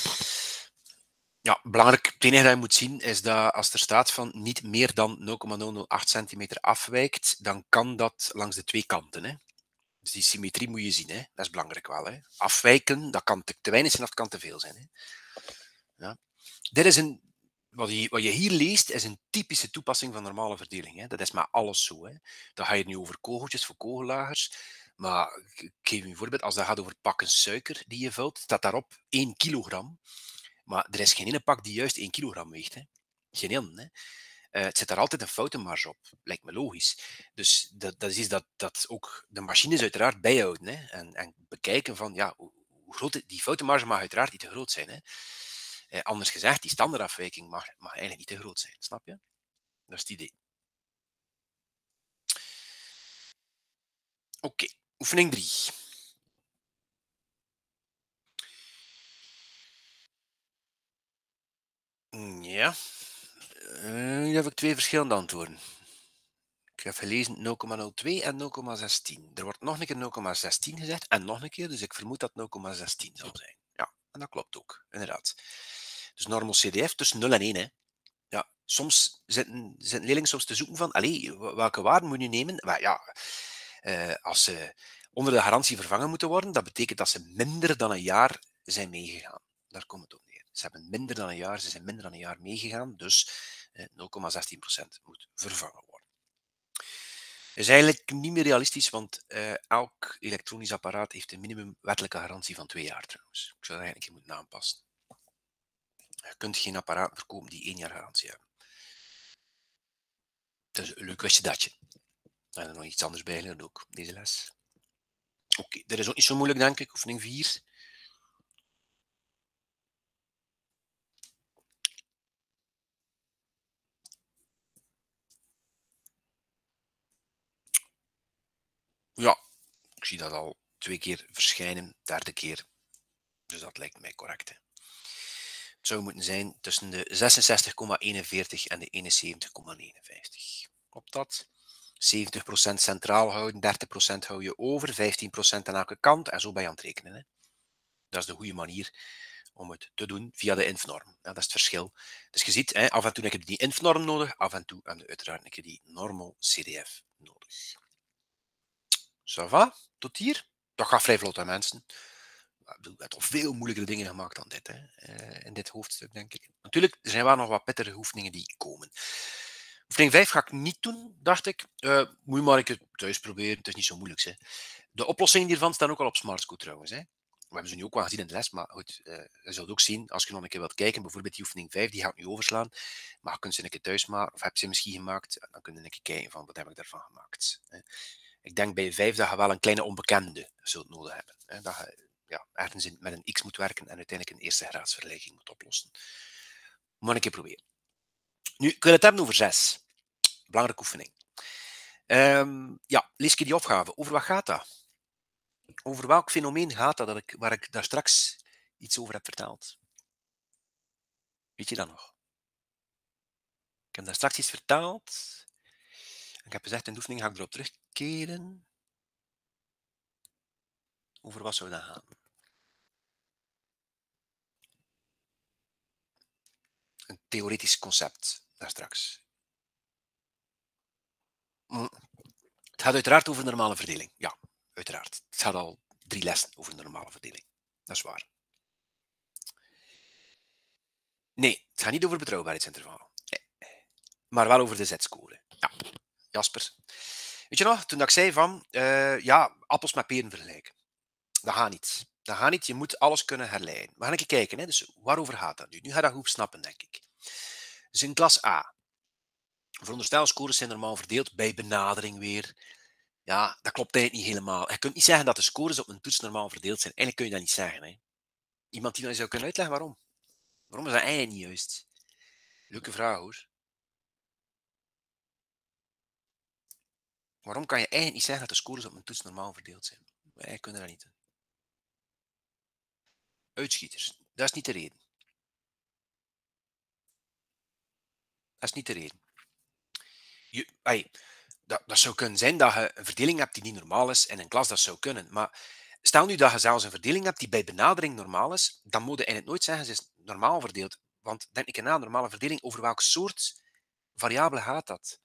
Ja, belangrijk, het enige dat je moet zien is dat als er staat van niet meer dan nul komma honderdachttien centimeter afwijkt, dan kan dat langs de twee kanten. Hè. Dus die symmetrie moet je zien. Hè. Dat is belangrijk wel. Hè. Afwijken, dat kan te, te weinig zijn of dat kan te veel zijn. Hè. Ja. Dit is een, wat, je, wat je hier leest, is een typische toepassing van normale verdeling. Hè. Dat is maar alles zo. Hè. Dan ga je het nu over kogeltjes voor kogellagers. Maar ik geef je een voorbeeld. Als dat gaat over pakken suiker die je vult, staat daarop één kilogram. Maar er is geen ene pak die juist één kilogram weegt. Hè. Geen één. Hè. Uh, het zit daar altijd een foutenmarge op. Lijkt me logisch. Dus dat, dat is iets dat, dat ook de machines uiteraard bijhouden. Hè. En, en bekijken van, ja, hoe, hoe groot... Die foutenmarge mag uiteraard niet te groot zijn. Hè. Uh, anders gezegd, die standaardafwijking mag, mag eigenlijk niet te groot zijn. Snap je? Dat is het idee. Oké, okay. Oefening drie. Mm, Ja, Eh, hier heb ik twee verschillende antwoorden. Ik heb gelezen nul komma nul twee en nul komma zestien. Er wordt nog een keer nul komma zestien gezegd en nog een keer, dus ik vermoed dat nul komma zestien zal zijn. Ja, en dat klopt ook, inderdaad. Dus normal C D F tussen nul en één. Hè. Ja, soms zitten, zitten leerlingen soms te zoeken van, allee, welke waarde moet je nemen? Maar ja, eh, als ze onder de garantie vervangen moeten worden, dat betekent dat ze minder dan een jaar zijn meegegaan. Daar komt het op neer. Ze hebben minder dan een jaar, ze zijn minder dan een jaar meegegaan, dus eh, nul komma zestien procent moet vervangen worden. Is eigenlijk niet meer realistisch, want uh, elk elektronisch apparaat heeft een minimum wettelijke garantie van twee jaar trouwens. Ik zou dat eigenlijk moeten aanpassen. Je kunt geen apparaat verkopen die één jaar garantie hebben. Dus een leuk wistje datje. En er nog iets anders bij geleerd ook, deze les. Oké, okay, dat is ook niet zo moeilijk, denk ik. Oefening vier. Ja, ik zie dat al twee keer verschijnen, derde keer. Dus dat lijkt mij correct. Hè. Het zou moeten zijn tussen de zesenzestig komma eenenveertig en de eenenzeventig komma negenenvijftig. Klopt dat? zeventig procent centraal houden, dertig procent hou je over, vijftien procent aan elke kant en zo ben je aan het rekenen. Hè. Dat is de goede manier om het te doen via de infnorm. Ja, dat is het verschil. Dus je ziet, hè, af en toe heb je die infnorm nodig, af en toe en uiteraard heb je die normal C D F nodig. Ça va? Tot hier? Dat gaat vrij vlot, hè, mensen. Je hebt al veel moeilijkere dingen gemaakt dan dit, hè, in dit hoofdstuk, denk ik. Natuurlijk, er zijn wel nog wat pittige oefeningen die komen. Oefening vijf ga ik niet doen, dacht ik. Uh, moet je maar een keer thuis proberen, het is niet zo moeilijk. Hè. De oplossingen hiervan staan ook al op Smartschool trouwens. Hè. We hebben ze nu ook wel gezien in de les, maar goed, uh, je zult ook zien, als je nog een keer wilt kijken, bijvoorbeeld die oefening vijf, die ga ik nu overslaan, maar je kunt ze een keer thuis maken, of heb je ze misschien gemaakt, dan kun je een keer kijken van, wat heb ik daarvan gemaakt. Hè. Ik denk bij vijf dat je wel een kleine onbekende zult nodig hebben. Hè. Dat je ja, ergens in, met een x moet werken en uiteindelijk een eerste graadsvergelijking moet oplossen. Moet een keer proberen. Nu, ik wil het hebben over zes. Belangrijke oefening. Um, ja, lees ik die opgave. Over wat gaat dat? Over welk fenomeen gaat dat, dat ik, waar ik daar straks iets over heb verteld? Weet je dat nog? Ik heb daar straks iets verteld. Ik heb gezegd, in de oefening ga ik erop terugkeren. Over wat zou dat gaan? Een theoretisch concept, daar straks. Het gaat uiteraard over normale verdeling. Ja, uiteraard. Het gaat al drie lessen over normale verdeling. Dat is waar. Nee, het gaat niet over betrouwbaarheidsintervallen. Nee. Maar wel over de z-score. Ja, Jasper. Weet je nog, toen ik zei van, uh, ja, appels met peren vergelijken. Dat gaat niet. Dat gaat niet. Je moet alles kunnen herleiden. We gaan even kijken. Hè. Dus waarover gaat dat nu? Nu ga je dat goed snappen, denk ik. Dus in klas A. Veronderstel, scores zijn normaal verdeeld bij benadering weer. Ja, dat klopt eigenlijk niet helemaal. Je kunt niet zeggen dat de scores op een toets normaal verdeeld zijn. Eigenlijk kun je dat niet zeggen. Hè. Iemand die dat zou kunnen uitleggen waarom? Waarom is dat eigenlijk niet juist? Leuke vraag hoor. Waarom kan je eigenlijk niet zeggen dat de scores op een toets normaal verdeeld zijn? Wij kunnen dat niet doen. Uitschieters. Dat is niet de reden. Dat is niet de reden. Je, ay, dat, dat zou kunnen zijn dat je een verdeling hebt die niet normaal is in een klas. Dat zou kunnen. Maar stel nu dat je zelfs een verdeling hebt die bij benadering normaal is, dan moet je eigenlijk nooit zeggen ze is normaal verdeeld. Want denk ik na, normale verdeling, over welk soort variabele gaat dat?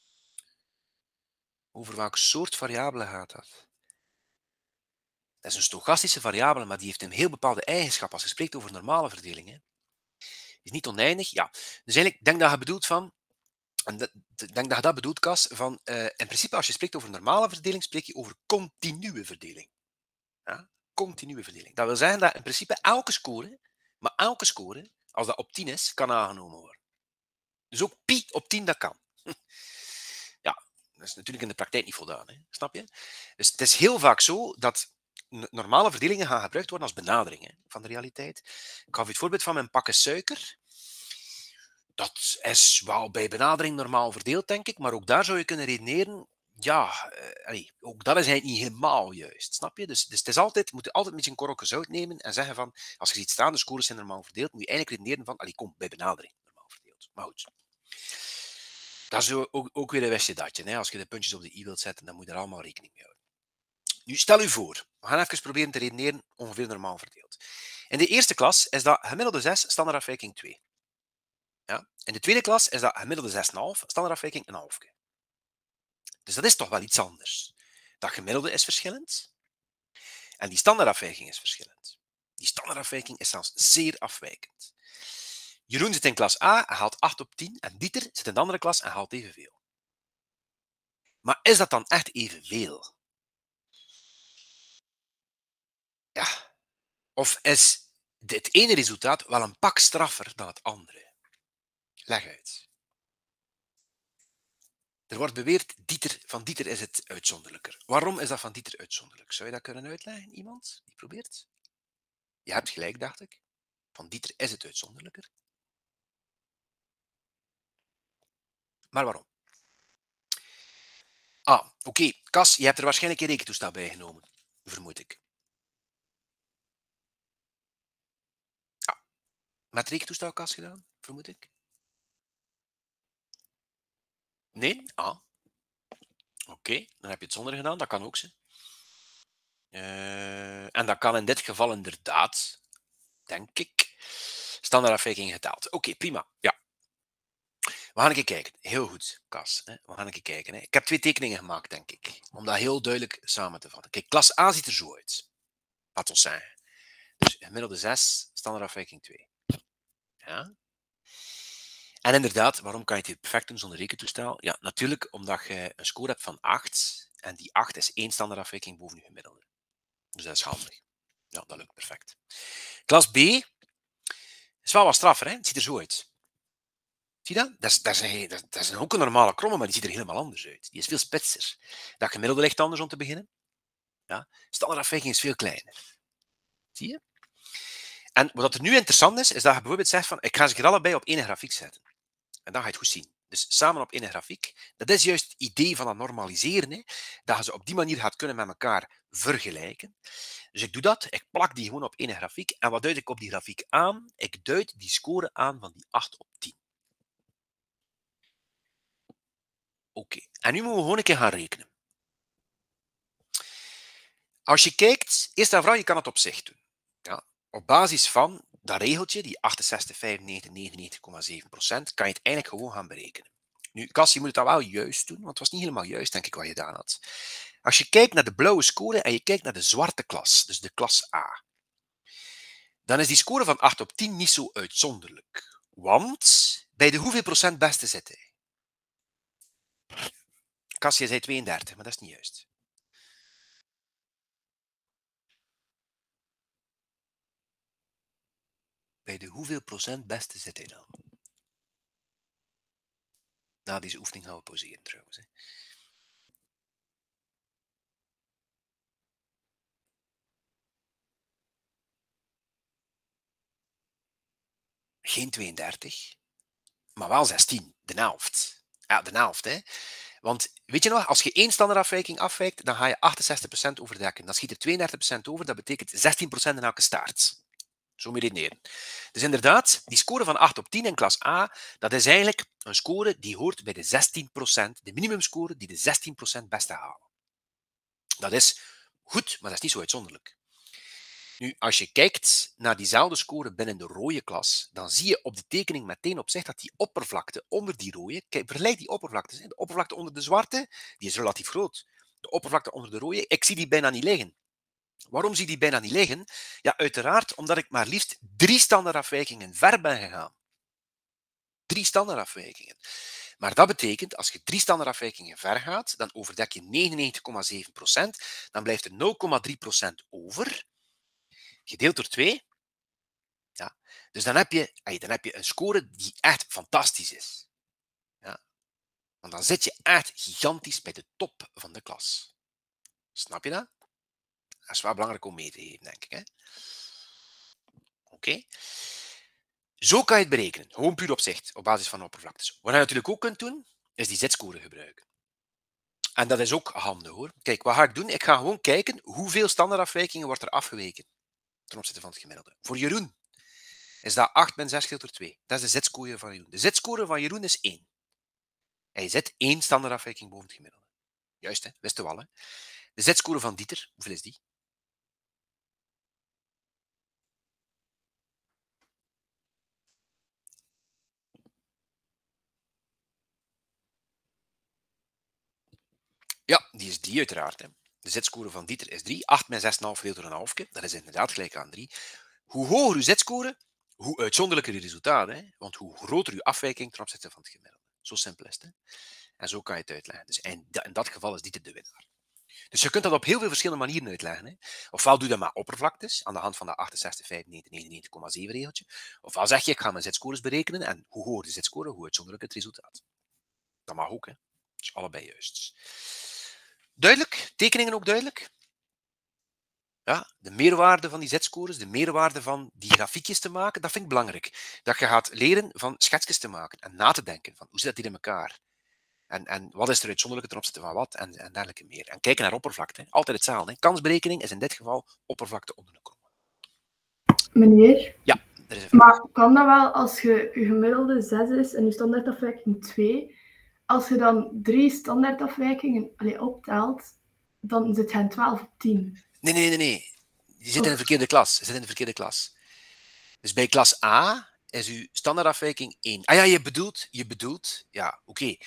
Over welk soort variabele gaat dat? Dat is een stochastische variabele, maar die heeft een heel bepaalde eigenschap als je spreekt over normale verdelingen. Is niet oneindig. Ja. Dus eigenlijk denk dat je bedoelt van, en ik denk dat je dat bedoelt, Cas, van uh, in principe als je spreekt over normale verdeling, spreek je over continue verdeling. Ja? Continue verdeling. Dat wil zeggen dat in principe elke score, maar elke score, als dat op tien is, kan aangenomen worden. Dus ook pi op tien, dat kan. Ja, dat is natuurlijk in de praktijk niet voldaan, hè? Snap je? Dus het is heel vaak zo dat normale verdelingen gaan gebruikt worden als benadering hè, van de realiteit. Ik gaf je het voorbeeld van mijn pakken suiker. Dat is wel bij benadering normaal verdeeld, denk ik, maar ook daar zou je kunnen redeneren, ja, uh, allee, ook dat is eigenlijk niet helemaal juist, snap je? Dus, dus het is altijd, je moet altijd een beetje een korreltje zout nemen en zeggen van, als je ziet staan, de scores zijn normaal verdeeld, moet je eigenlijk redeneren van, allee, kom, bij benadering normaal verdeeld. Maar goed. Dat is ook, ook weer een westje datje. Hè? Als je de puntjes op de i wilt zetten, dan moet je daar allemaal rekening mee houden. Nu, stel u voor, we gaan even proberen te redeneren, ongeveer normaal verdeeld. In de eerste klas is dat gemiddelde zes, standaardafwijking twee. Ja? In de tweede klas is dat gemiddelde zes komma vijf, standaardafwijking een halfje. Dus dat is toch wel iets anders. Dat gemiddelde is verschillend en die standaardafwijking is verschillend. Die standaardafwijking is zelfs zeer afwijkend. Jeroen zit in klas A en haalt acht op tien en Dieter zit in de andere klas en haalt evenveel. Maar is dat dan echt evenveel? Ja. Of is het ene resultaat wel een pak straffer dan het andere? Leg uit. Er wordt beweerd, Dieter, van Dieter is het uitzonderlijker. Waarom is dat van Dieter uitzonderlijk? Zou je dat kunnen uitleggen, iemand die probeert? Je hebt gelijk, dacht ik. Van Dieter is het uitzonderlijker. Maar waarom? Ah, oké. Okay. Cas, je hebt er waarschijnlijk een rekentoestel bij genomen. Vermoed ik. Ah, met rekentoestel, Cas, gedaan? Vermoed ik. Nee? Ah. Oké, okay. Dan heb je het zonder gedaan. Dat kan ook zijn. Uh, en dat kan in dit geval inderdaad, denk ik, standaardafwijking getaald. Oké, okay, prima. Ja. We gaan een keer kijken. Heel goed, Cas. Hè? We gaan een keer kijken. Hè? Ik heb twee tekeningen gemaakt, denk ik. Om dat heel duidelijk samen te vatten. Kijk, klas A ziet er zo uit. Laat ons zeggen. Dus gemiddelde zes, standaardafwijking twee. Ja. En inderdaad, waarom kan je het hier perfect doen zonder rekentoestel? Ja, natuurlijk omdat je een score hebt van acht. En die acht is één standaardafwijking boven je gemiddelde. Dus dat is handig. Ja, dat lukt perfect. Klas B is wel wat straffer, hè? Het ziet er zo uit. Zie je dat? Dat is, dat, is een, dat is ook een normale kromme, maar die ziet er helemaal anders uit. Die is veel spitser. Dat gemiddelde ligt anders om te beginnen. Ja? Standaardafwijking is veel kleiner. Zie je? En wat er nu interessant is, is dat je bijvoorbeeld zegt van, ik ga ze er allebei op één grafiek zetten. En dan ga je het goed zien. Dus samen op één grafiek. Dat is juist het idee van dat normaliseren. Hè? Dat je ze op die manier gaat kunnen met elkaar vergelijken. Dus ik doe dat. Ik plak die gewoon op één grafiek. En wat duid ik op die grafiek aan? Ik duid die score aan van die acht op tien. Oké. Okay. En nu moeten we gewoon een keer gaan rekenen. Als je kijkt, eerst en vooral, je kan het op zich doen. Ja? Op basis van dat regeltje, die achtenzestig, vijfennegentig, negenennegentig komma zeven procent, kan je het eigenlijk gewoon gaan berekenen. Nu, Cas, je moet het dan wel juist doen, want het was niet helemaal juist, denk ik, wat je gedaan had. Als je kijkt naar de blauwe score en je kijkt naar de zwarte klas, dus de klas A, dan is die score van acht op tien niet zo uitzonderlijk. Want bij de hoeveel procent beste zit hij? Cas, je zei tweeëndertig, maar dat is niet juist. Bij de hoeveel procent beste zit hij dan? Na deze oefening gaan we pauzeren trouwens. Hè. Geen tweeëndertig, maar wel zestien. De helft. Ja, de helft, hè. Want weet je nog, als je één standaardafwijking afwijkt, dan ga je achtenzestig procent overdekken. Dan schiet er tweeëndertig procent over, dat betekent zestien procent in elke staart. Zo moet je redeneren. Dus inderdaad, die score van acht op tien in klas A, dat is eigenlijk een score die hoort bij de zestien procent, de minimumscore die de zestien procent beste halen. Dat is goed, maar dat is niet zo uitzonderlijk. Nu, als je kijkt naar diezelfde score binnen de rode klas, dan zie je op de tekening meteen op zich dat die oppervlakte onder die rode, kijk, vergelijk die oppervlaktes, de oppervlakte onder de zwarte, die is relatief groot. De oppervlakte onder de rode, ik zie die bijna niet liggen. Waarom zie ik die bijna niet liggen? Ja, uiteraard omdat ik maar liefst drie standaardafwijkingen ver ben gegaan. Drie standaardafwijkingen. Maar dat betekent, als je drie standaardafwijkingen ver gaat, dan overdek je negenennegentig komma zeven procent, dan blijft er nul komma drie procent over, gedeeld door twee. Ja. Dus dan heb, je, dan heb je een score die echt fantastisch is. Ja. Want dan zit je echt gigantisch bij de top van de klas. Snap je dat? Dat is wel belangrijk om mee te geven, denk ik. Oké. Okay. Zo kan je het berekenen. Gewoon puur op zicht, op basis van oppervlaktes. Wat je natuurlijk ook kunt doen, is die zitscore gebruiken. En dat is ook handig hoor. Kijk, wat ga ik doen? Ik ga gewoon kijken hoeveel standaardafwijkingen wordt er afgeweken ten opzichte van het gemiddelde. Voor Jeroen is dat acht min zes gedeeld door twee. Dat is de z-score van Jeroen. De z-score van Jeroen is één. Hij zet één standaardafwijking boven het gemiddelde. Juist, hè? Wisten we al. Hè? De z-score van Dieter, hoeveel is die? Ja, die is drie uiteraard. Hè. De z-score van Dieter is drie. acht min zes komma vijf gedeeld door een halfje. Dat is inderdaad gelijk aan drie. Hoe hoger uw z-score, hoe uitzonderlijker uw resultaat. Hè? Want hoe groter uw afwijking ten opzichte van het gemiddelde. Zo simpel is het. Hè? En zo kan je het uitleggen. Dus in dat geval is Dieter de winnaar. Dus je kunt dat op heel veel verschillende manieren uitleggen. Hè? Ofwel doe je dat met oppervlaktes, aan de hand van dat achtenzestig, vijfennegentig, negenennegentig komma zeven regeltje. Ofwel zeg je, ik ga mijn z-scores berekenen en hoe hoger de z-score, hoe uitzonderlijk het resultaat. Dat mag ook, hè. Dus allebei juist. Duidelijk? Tekeningen ook duidelijk? Ja, de meerwaarde van die z-scores, de meerwaarde van die grafiekjes te maken, dat vind ik belangrijk. Dat je gaat leren van schetsjes te maken en na te denken van hoe zit dat hier in elkaar? En, en wat is er uitzonderlijk ten opzichte van wat? En, en dergelijke meer. En kijken naar oppervlakte. Altijd hetzelfde. Hè. Kansberekening is in dit geval oppervlakte onder de krom. Meneer? Ja, er is een vraag. Maar kan dat wel als je, je gemiddelde zes is en je standaardafwijking twee, als je dan drie standaardafwijkingen allee, optelt, dan zit je aan twaalf op tien? Nee, nee, nee, nee. Je zit in de verkeerde klas. Je zit in de verkeerde klas. Dus bij klas A is uw standaardafwijking één. Ah ja, je bedoelt, je bedoelt, ja, oké. Okay.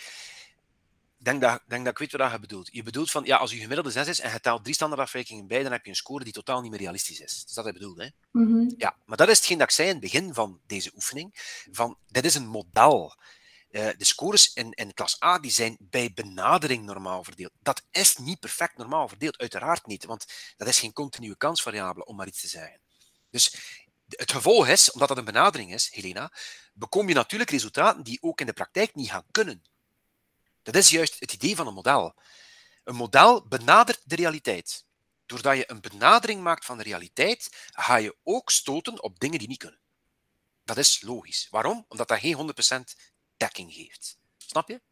Denk dat, denk dat ik weet wat je bedoelt. Je bedoelt van, ja, als je gemiddelde zes is en je telt drie standaardafwijkingen bij, dan heb je een score die totaal niet meer realistisch is. Dat is dat je bedoelt, hè? Mm-hmm. Ja, maar dat is hetgeen dat ik zei in het begin van deze oefening. Van, dit is een model. Uh, de scores in, in klas A die zijn bij benadering normaal verdeeld. Dat is niet perfect normaal verdeeld, uiteraard niet, want dat is geen continue kansvariabele, om maar iets te zeggen. Dus het gevolg is, omdat dat een benadering is, Helena, bekom je natuurlijk resultaten die ook in de praktijk niet gaan kunnen. Dat is juist het idee van een model. Een model benadert de realiteit. Doordat je een benadering maakt van de realiteit, ga je ook stoten op dingen die niet kunnen. Dat is logisch. Waarom? Omdat dat geen honderd procent dekking geeft. Snap je?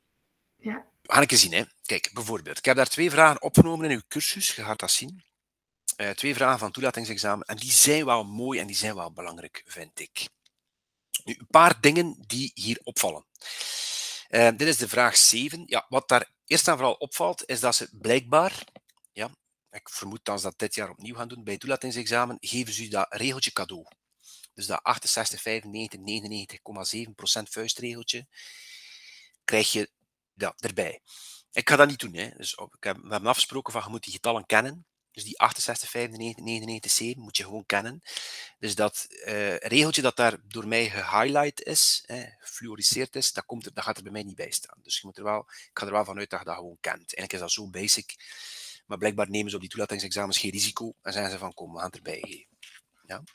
Ja. We gaan ik eens zien. Hè. Kijk, bijvoorbeeld, ik heb daar twee vragen opgenomen in uw cursus. Je gaat dat zien. Uh, twee vragen van toelatingsexamen. En die zijn wel mooi en die zijn wel belangrijk, vind ik. Nu, een paar dingen die hier opvallen. Uh, dit is de vraag zeven. Ja, wat daar eerst en vooral opvalt, is dat ze blijkbaar, ja, ik vermoed dat ze dat dit jaar opnieuw gaan doen, bij het toelatingsexamen geven ze u dat regeltje cadeau. Dus dat achtenzestig, vijfennegentig, negenennegentig komma zeven procent vuistregeltje, krijg je dat erbij. Ik ga dat niet doen. Hè. Dus op, ik heb, we hebben afgesproken van je moet die getallen kennen. Dus die achtenzestig, vijfennegentig, negenennegentig, zeven moet je gewoon kennen. Dus dat uh, regeltje dat daar door mij gehighlight is, eh, gefluoriseerd is, dat, komt er, dat gaat er bij mij niet bij staan. Dus je moet er wel, ik ga er wel vanuit dat je dat gewoon kent. Eigenlijk is dat zo basic. Maar blijkbaar nemen ze op die toelatingsexamens geen risico en zeggen ze van kom, we gaan het erbij geven. Ja.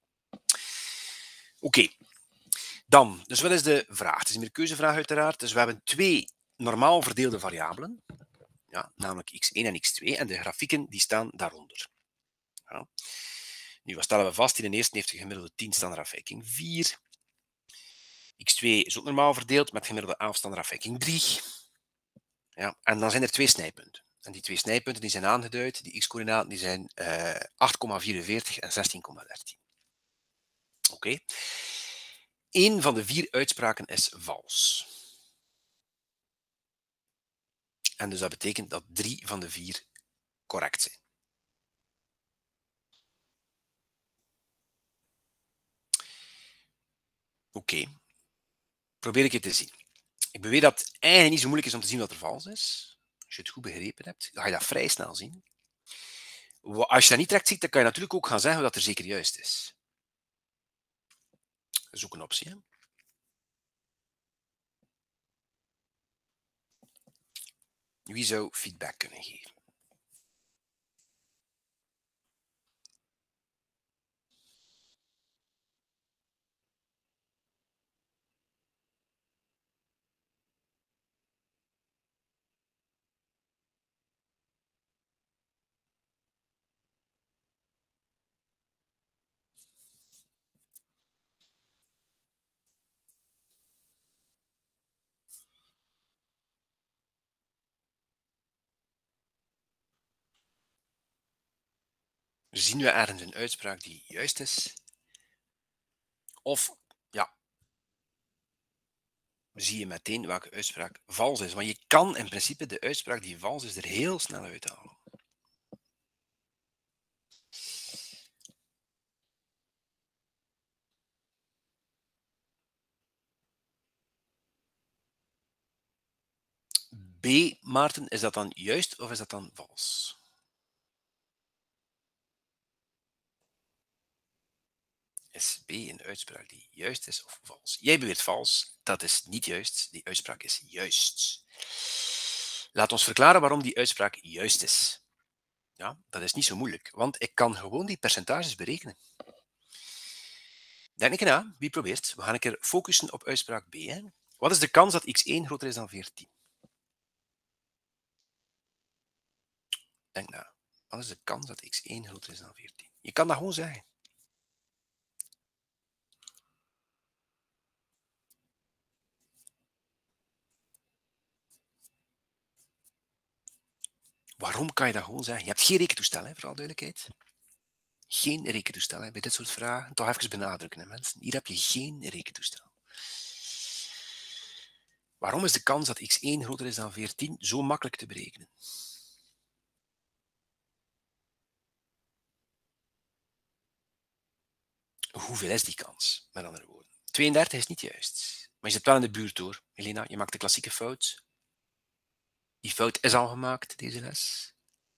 Oké. Okay. Dan, dus wat is de vraag? Het is een meerkeuzevraag uiteraard. Dus we hebben twee normaal verdeelde variabelen. Ja, namelijk x één en x twee. En de grafieken die staan daaronder. Ja. Nu, wat stellen we vast? In de eerste heeft de gemiddelde tien standaardafwijking vier. x twee is ook normaal verdeeld met gemiddelde elf standaardafwijking drie. Ja, en dan zijn er twee snijpunten. En die twee snijpunten die zijn aangeduid, die x-coördinaten, die zijn uh, acht komma vierenveertig en zestien komma dertien. Oké. Okay. Eén van de vier uitspraken is vals. En dus dat betekent dat drie van de vier correct zijn. Oké. Okay. Probeer ik het te zien. Ik beweer dat het eigenlijk niet zo moeilijk is om te zien wat er vals is. Als je het goed begrepen hebt, dan ga je dat vrij snel zien. Als je dat niet direct ziet, dan kan je natuurlijk ook gaan zeggen dat er zeker juist is. Dat is ook een optie. Hè? Wie zou feedback kunnen geven? Zien we ergens een uitspraak die juist is? Of, ja, zie je meteen welke uitspraak vals is? Want je kan in principe de uitspraak die vals is er heel snel uithalen. B, Maarten, is dat dan juist of is dat dan vals? Is B een uitspraak die juist is of vals? Jij beweert vals, dat is niet juist. Die uitspraak is juist. Laat ons verklaren waarom die uitspraak juist is. Ja, dat is niet zo moeilijk, want ik kan gewoon die percentages berekenen. Denk een keer na, wie probeert? We gaan een keer focussen op uitspraak B. Hè. Wat is de kans dat x één groter is dan veertien? Denk na. Wat is de kans dat x één groter is dan veertien? Je kan dat gewoon zeggen. Waarom kan je dat gewoon zeggen? Je hebt geen rekentoestel, hè, voor alle duidelijkheid. Geen rekentoestel hè, bij dit soort vragen. Toch even benadrukken, hè, mensen. Hier heb je geen rekentoestel. Waarom is de kans dat x één groter is dan veertien zo makkelijk te berekenen? Hoeveel is die kans, met andere woorden? tweeëndertig is niet juist. Maar je zit wel in de buurt hoor. Helena, je maakt de klassieke fout. Die fout is al gemaakt, deze les.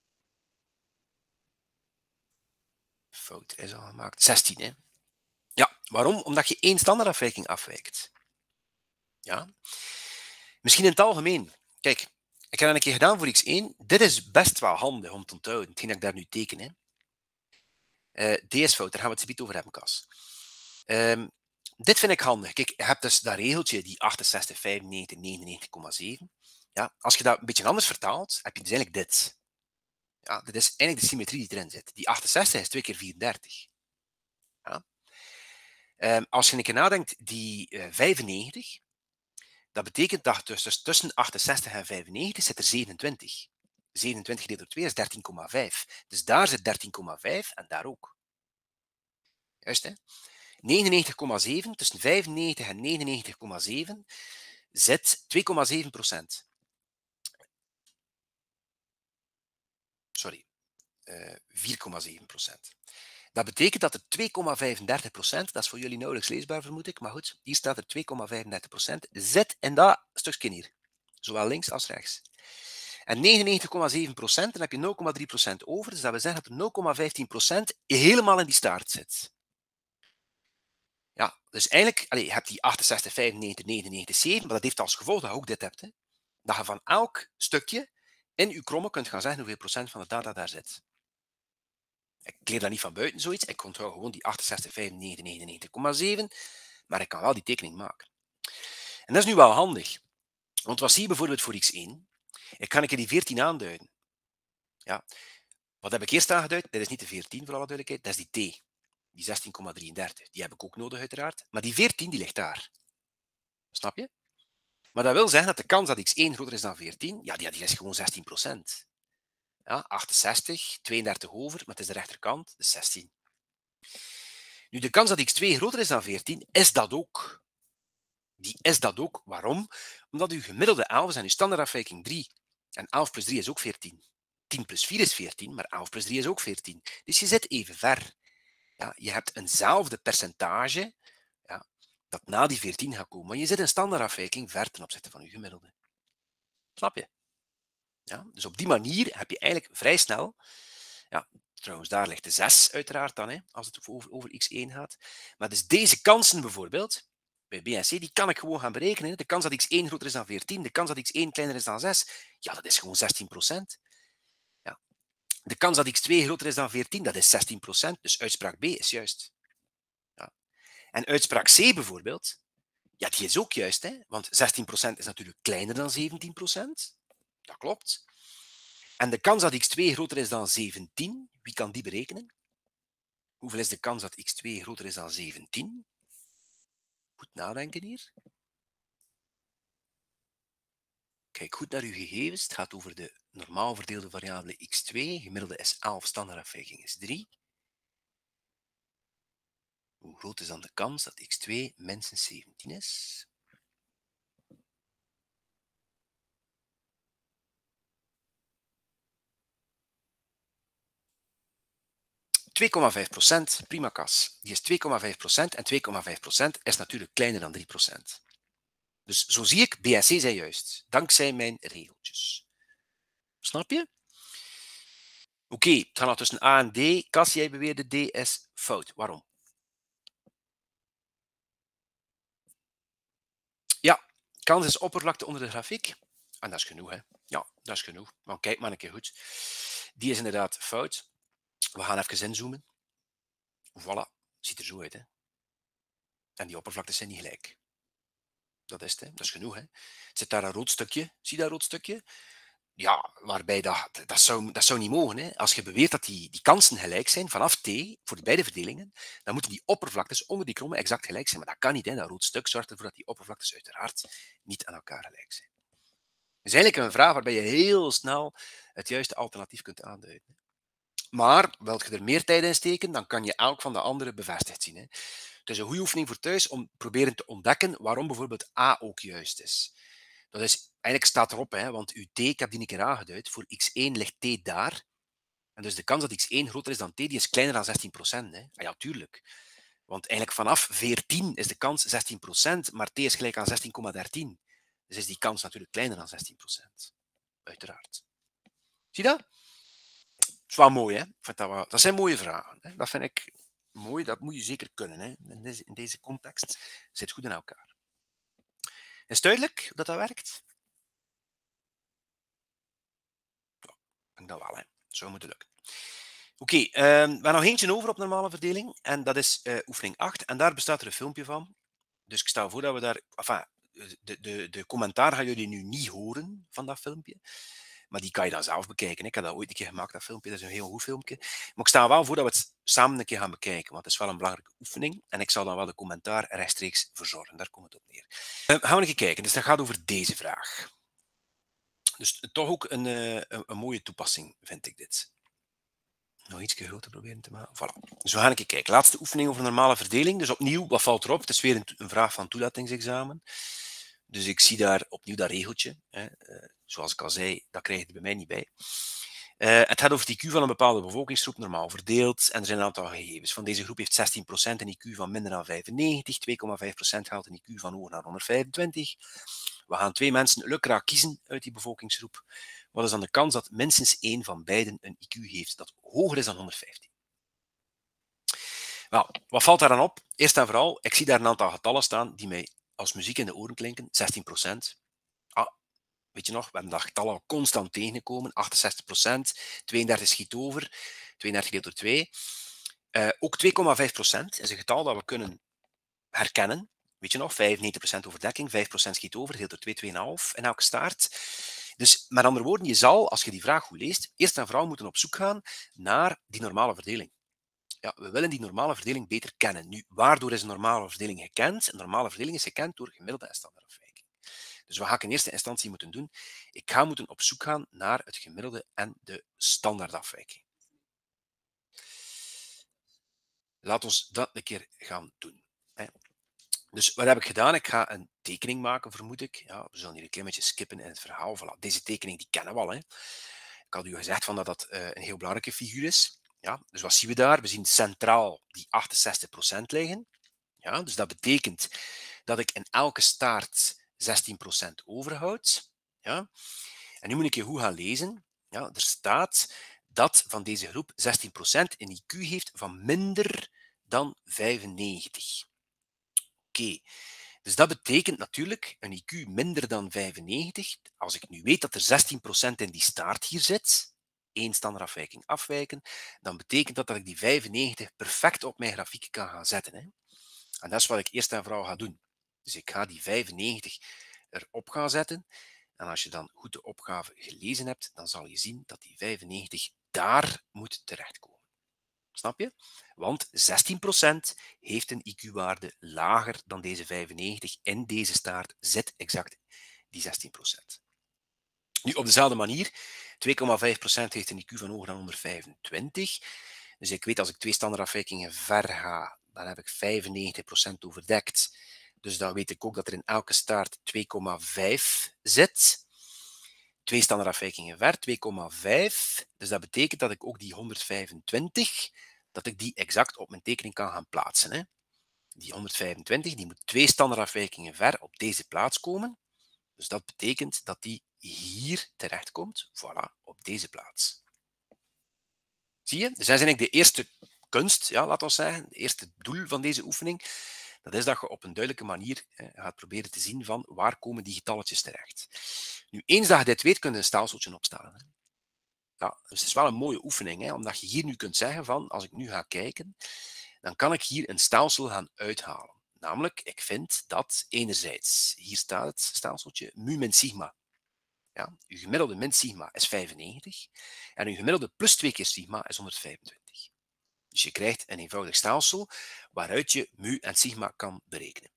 Fout is al gemaakt. zestien, hè? Ja, waarom? Omdat je één standaardafwijking afwijkt. Ja. Misschien in het algemeen. Kijk, ik heb dat een keer gedaan voor x één. Dit is best wel handig om te onthouden, hetgeen dat ik daar nu teken. Hè. Uh, D is fout, daar gaan we het zometeen over hebben, Cas. Um, dit vind ik handig. Kijk, je hebt dus dat regeltje, die achtenzestig, vijfennegentig, negenennegentig komma zeven. Ja, als je dat een beetje anders vertaalt, heb je dus eigenlijk dit. Ja, dit is eigenlijk de symmetrie die erin zit. Die achtenzestig is twee keer vierendertig. Ja. Um, als je een keer nadenkt, die uh, vijfennegentig, dat betekent dat dus tussen achtenzestig en vijfennegentig zit er zevenentwintig. zevenentwintig gedeeld door twee is dertien komma vijf. Dus daar zit dertien komma vijf en daar ook. Juist, hè? negenennegentig komma zeven, tussen vijfennegentig en negenennegentig komma zeven, zit twee komma zeven procent. Sorry, uh, vier komma zeven procent. Dat betekent dat er twee komma vijfendertig procent, dat is voor jullie nauwelijks leesbaar vermoed ik, maar goed, hier staat er twee komma vijfendertig procent, zit in dat stukje hier. Zowel links als rechts. En negenennegentig komma zeven procent, dan heb je nul komma drie procent over, dus dat wil zeggen dat er nul komma vijftien procent helemaal in die staart zit. Ja, dus eigenlijk, allez, je hebt die achtenzestig, vijfennegentig, negenennegentig, zeven, maar dat heeft als gevolg dat je ook dit hebt. Hè? Dat je van elk stukje in je kromme kunt gaan zeggen hoeveel procent van de data daar zit. Ik leer dat niet van buiten zoiets, ik onthoud gewoon die achtenzestig, vijfennegentig, negenennegentig komma zeven, maar ik kan wel die tekening maken. En dat is nu wel handig, want wat zie je bijvoorbeeld voor x één? Ik kan een keer die veertien aanduiden. Ja. Wat heb ik eerst aangeduid? Dit is niet de veertien, voor alle duidelijkheid, dat is die t. Die zestien komma drieëndertig. Die heb ik ook nodig, uiteraard. Maar die veertien, die ligt daar. Snap je? Maar dat wil zeggen dat de kans dat x één groter is dan veertien, ja, die, die is gewoon zestien procent. Ja, achtenzestig, tweeëndertig over, maar het is de rechterkant, dus zestien. Nu, de kans dat x twee groter is dan veertien, is dat ook. Die is dat ook. Waarom? Omdat uw gemiddelde elf is en uw standaardafwijking drie. En elf plus drie is ook veertien. tien plus vier is veertien, maar elf plus drie is ook veertien. Dus je zit even ver. Ja, je hebt eenzelfde percentage ja, dat na die veertien gaat komen, maar je zit in standaardafwijking ver ten opzichte van je gemiddelde. Snap je? Ja, dus op die manier heb je eigenlijk vrij snel, ja, trouwens daar ligt de zes uiteraard dan, hè, als het over, over x één gaat, maar dus deze kansen bijvoorbeeld, bij B en C, die kan ik gewoon gaan berekenen. De kans dat x één groter is dan veertien, de kans dat x één kleiner is dan zes, ja, dat is gewoon zestien procent. Ja. De kans dat x twee groter is dan veertien, dat is zestien procent, dus uitspraak B is juist. Ja. En uitspraak C bijvoorbeeld, ja, die is ook juist, hè? Want zestien procent is natuurlijk kleiner dan zeventien procent. Dat klopt. En de kans dat x twee groter is dan zeventien, wie kan die berekenen? Hoeveel is de kans dat x twee groter is dan zeventien? Goed nadenken hier. Kijk goed naar uw gegevens. Het gaat over de normaal verdeelde variabele x twee. Gemiddelde is elf, standaardafwijking is drie. Hoe groot is dan de kans dat x twee minstens zeventien is? twee komma vijf procent, prima kas. Die is twee komma vijf procent en twee komma vijf procent is natuurlijk kleiner dan drie procent. Dus zo zie ik, B S C zijn juist, dankzij mijn regeltjes. Snap je? Oké, okay, het gaat nou tussen A en D. Kas, jij beweerde D is fout. Waarom? Ja, kans is oppervlakte onder de grafiek. En dat is genoeg, hè? Ja, dat is genoeg. Maar kijk maar een keer goed. Die is inderdaad fout. We gaan even inzoomen. Voilà, ziet er zo uit, hè? En die oppervlaktes zijn niet gelijk. Dat is het, hè? Dat is genoeg, hè? Zit daar een rood stukje? Zie je dat rood stukje? Ja, waarbij dat, dat, zou, dat zou niet mogen. Hè? Als je beweert dat die, die kansen gelijk zijn vanaf t voor de beide verdelingen, dan moeten die oppervlaktes onder die kromme exact gelijk zijn. Maar dat kan niet. Hè? Dat rood stuk zorgt ervoor dat die oppervlaktes uiteraard niet aan elkaar gelijk zijn. Dus eigenlijk een vraag waarbij je heel snel het juiste alternatief kunt aanduiden. Maar wilt je er meer tijd in steken, dan kan je elk van de andere bevestigd zien. Hè? Het is een goede oefening voor thuis om proberen te ontdekken waarom bijvoorbeeld A ook juist is. Dat is, eigenlijk staat erop, hè, want uw t, ik heb die een keer aangeduid, voor x één ligt t daar. En dus de kans dat x één groter is dan t, die is kleiner dan zestien procent. Hè. Ah ja, tuurlijk. Want eigenlijk vanaf veertien is de kans zestien procent, maar t is gelijk aan zestien komma dertien. Dus is die kans natuurlijk kleiner dan zestien procent. Uiteraard. Zie je dat? Dat is wel mooi, hè? Ik vind dat, wel, dat zijn mooie vragen. Hè? Dat vind ik mooi, dat moet je zeker kunnen. Hè? In, deze, in deze context zit goed in elkaar. Is het duidelijk hoe dat, dat werkt? Ja, ik denk dat wel, hè. Zou moeten lukken. Oké, okay, uh, we hebben nog eentje over op normale verdeling. En dat is uh, oefening acht. En daar bestaat er een filmpje van. Dus ik stel voor dat we daar... Enfin, de, de, de commentaar gaan jullie nu niet horen van dat filmpje. Maar die kan je dan zelf bekijken. Ik heb dat ooit een keer gemaakt, dat filmpje. Dat is een heel goed filmpje. Maar ik stel wel voor dat we het samen een keer gaan bekijken. Want het is wel een belangrijke oefening. En ik zal dan wel de commentaar rechtstreeks verzorgen. Daar komt het op neer. Uh, gaan we een keer kijken. Dus dat gaat over deze vraag. Dus toch ook een, uh, een, een mooie toepassing, vind ik dit. Nog iets groter proberen te maken. Voilà. Dus we gaan een kijken. Laatste oefening over normale verdeling. Dus opnieuw, wat valt erop? Het is weer een, een vraag van toelatingsexamen. Dus ik zie daar opnieuw dat regeltje. Hè. Uh, zoals ik al zei, dat krijg je er bij mij niet bij. Uh, het gaat over het I Q van een bepaalde bevolkingsgroep normaal verdeeld. En er zijn een aantal gegevens. Van deze groep heeft zestien procent een I Q van minder dan vijfennegentig. twee komma vijf procent haalt een I Q van hoger naar honderdvijfentwintig. We gaan twee mensen lukraak kiezen uit die bevolkingsgroep. Wat is dan de kans dat minstens één van beiden een I Q heeft dat hoger is dan honderdvijftien? Wel, wat valt daar dan op? Eerst en vooral, ik zie daar een aantal getallen staan die mij als muziek in de oren klinken. zestien procent. Ah, weet je nog, we hebben dat getal al constant tegengekomen. achtenzestig procent. tweeëndertig schiet over. tweeëndertig gedeeld door twee. Uh, ook twee komma vijf procent is een getal dat we kunnen herkennen. Weet je nog, vijfennegentig procent overdekking, vijf procent schiet over, gedeeld door twee, twee komma vijf in elke staart. Dus met andere woorden, je zal, als je die vraag goed leest, eerst en vooral moeten op zoek gaan naar die normale verdeling. Ja, we willen die normale verdeling beter kennen. Nu, waardoor is een normale verdeling gekend? Een normale verdeling is gekend door gemiddelde en standaardafwijking. Dus wat ga ik in eerste instantie moeten doen? Ik ga moeten op zoek gaan naar het gemiddelde en de standaardafwijking. Laat ons dat een keer gaan doen. Dus wat heb ik gedaan? Ik ga een tekening maken, vermoed ik. Ja, we zullen hier een klein beetje skippen in het verhaal. Voilà. Deze tekening die kennen we al. Hè. Ik had u gezegd van dat dat uh, een heel belangrijke figuur is. Ja, dus wat zien we daar? We zien centraal die achtenzestig procent liggen. Ja, dus dat betekent dat ik in elke staart zestien procent overhoud. Ja. En nu moet ik je goed gaan lezen. Ja, er staat dat van deze groep zestien procent een I Q heeft van minder dan vijfennegentig. Oké, okay. Dus dat betekent natuurlijk een I Q minder dan vijfennegentig. Als ik nu weet dat er zestien procent in die staart hier zit, één standaardafwijking afwijken, dan betekent dat dat ik die vijfennegentig perfect op mijn grafiek kan gaan zetten. Hè? En dat is wat ik eerst en vooral ga doen. Dus ik ga die vijfennegentig erop gaan zetten. En als je dan goed de opgave gelezen hebt, dan zal je zien dat die vijfennegentig daar moet terechtkomen. Snap je? Want zestien procent heeft een I Q-waarde lager dan deze vijfennegentig. In deze staart zit exact die zestien procent. Nu, op dezelfde manier, twee komma vijf procent heeft een I Q van hoger dan honderdvijfentwintig. Dus ik weet als ik twee standaardafwijkingen ver ga, dan heb ik vijfennegentig procent overdekt. Dus dan weet ik ook dat er in elke staart twee komma vijf zit. Twee standaardafwijkingen ver, twee komma vijf. Dus dat betekent dat ik ook die honderdvijfentwintig, dat ik die exact op mijn tekening kan gaan plaatsen. Hè. Die honderdvijfentwintig die moet twee standaardafwijkingen ver op deze plaats komen. Dus dat betekent dat die hier terechtkomt, voilà, op deze plaats. Zie je? Dus dat is eigenlijk de eerste kunst, ja, laten we zeggen, het eerste doel van deze oefening. Dat is dat je op een duidelijke manier eh, gaat proberen te zien van waar komen die getalletjes terecht. Nu, eens dat je dit weet, kun je een staelseltje opstellen. Hè. Ja, dus het is wel een mooie oefening, hè, omdat je hier nu kunt zeggen van, als ik nu ga kijken, dan kan ik hier een stelsel gaan uithalen. Namelijk, ik vind dat enerzijds, hier staat het stelseltje, mu min sigma. Ja, uw gemiddelde min sigma is vijfennegentig en uw gemiddelde plus twee keer sigma is honderdvijfentwintig. Dus je krijgt een eenvoudig stelsel waaruit je mu en sigma kan berekenen.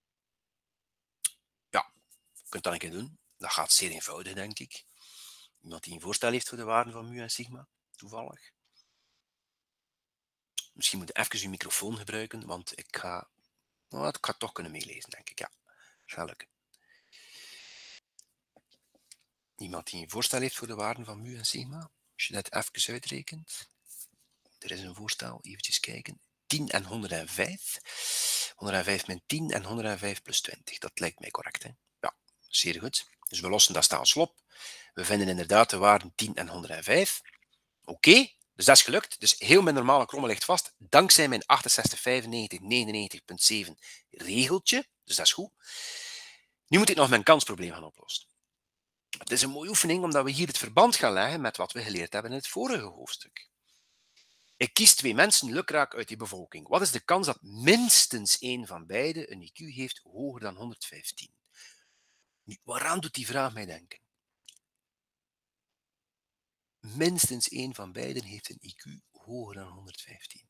Ja, je kunt dat een keer doen. Dat gaat zeer eenvoudig, denk ik. Iemand die een voorstel heeft voor de waarden van mu en sigma, toevallig. Misschien moet je even je microfoon gebruiken, want ik ga, nou, ik ga toch kunnen meelezen, denk ik. Ja, dat gaat lukken. Iemand die een voorstel heeft voor de waarden van mu en sigma, als je dat even uitrekent. Er is een voorstel, eventjes kijken. tien en honderdvijf. honderdvijf min tien en honderdvijf plus twintig. Dat lijkt mij correct. Hè? Ja, zeer goed. Dus we lossen dat stelsel op. We vinden inderdaad de waarden tien en honderdvijf. Oké, okay, dus dat is gelukt. Dus heel mijn normale kromme ligt vast, dankzij mijn achtenzestig, vijfennegentig, negenennegentig komma zeven regeltje. Dus dat is goed. Nu moet ik nog mijn kansprobleem gaan oplossen. Het is een mooie oefening, omdat we hier het verband gaan leggen met wat we geleerd hebben in het vorige hoofdstuk. Ik kies twee mensen lukraak uit die bevolking. Wat is de kans dat minstens één van beiden een I Q heeft hoger dan honderdvijftien? Nu, waaraan doet die vraag mij denken? Minstens één van beiden heeft een I Q hoger dan honderdvijftien.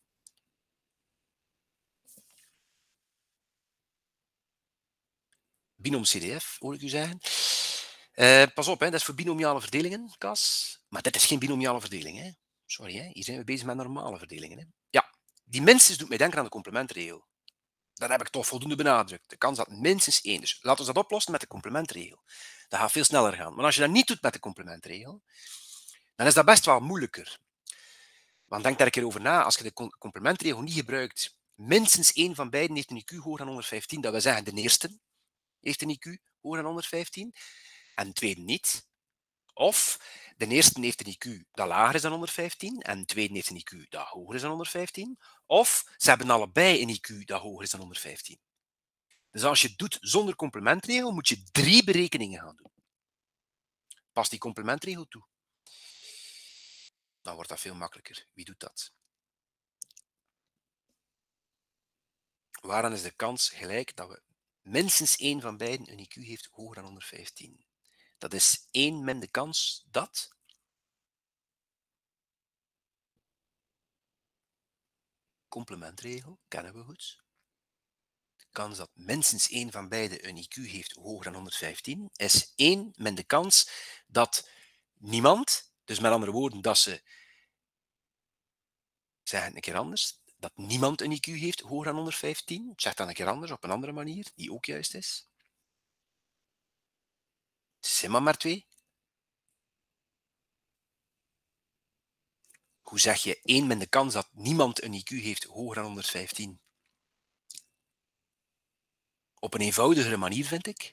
Binom C D F, hoor ik u zeggen. Uh, pas op, hè, dat is voor binomiale verdelingen, Cas. Maar dit is geen binomiale verdeling. Hè. Sorry, hè. Hier zijn we bezig met normale verdelingen. Hè. Ja, die minstens doet mij denken aan de complementregel. Dat heb ik toch voldoende benadrukt. De kans dat minstens één. Dus laten we dat oplossen met de complementregel. Dat gaat veel sneller gaan. Maar als je dat niet doet met de complementregel, dan is dat best wel moeilijker. Want denk daar een keer over na. Als je de complementregel niet gebruikt, minstens één van beiden heeft een I Q hoger dan honderdvijftien. Dat wil zeggen, de eerste heeft een I Q hoger dan honderdvijftien en de tweede niet. Of de eerste heeft een I Q dat lager is dan honderdvijftien en de tweede heeft een I Q dat hoger is dan honderdvijftien. Of ze hebben allebei een I Q dat hoger is dan honderdvijftien. Dus als je het doet zonder complementregel, moet je drie berekeningen gaan doen. Pas die complementregel toe. Dan wordt dat veel makkelijker. Wie doet dat? Waaraan is de kans gelijk dat we minstens één van beiden een I Q heeft hoger dan honderdvijftien? Dat is één min de kans dat... Complementregel, kennen we goed. De kans dat minstens één van beiden een I Q heeft hoger dan honderdvijftien is één min de kans dat niemand, dus met andere woorden, dat ze, zeg het een keer anders, dat niemand een I Q heeft hoger dan honderdvijftien. Ik zeg dat een keer anders, op een andere manier, die ook juist is. Zijn maar maar twee. Hoe zeg je één min de kans dat niemand een I Q heeft hoger dan honderdvijftien? Op een eenvoudigere manier, vind ik.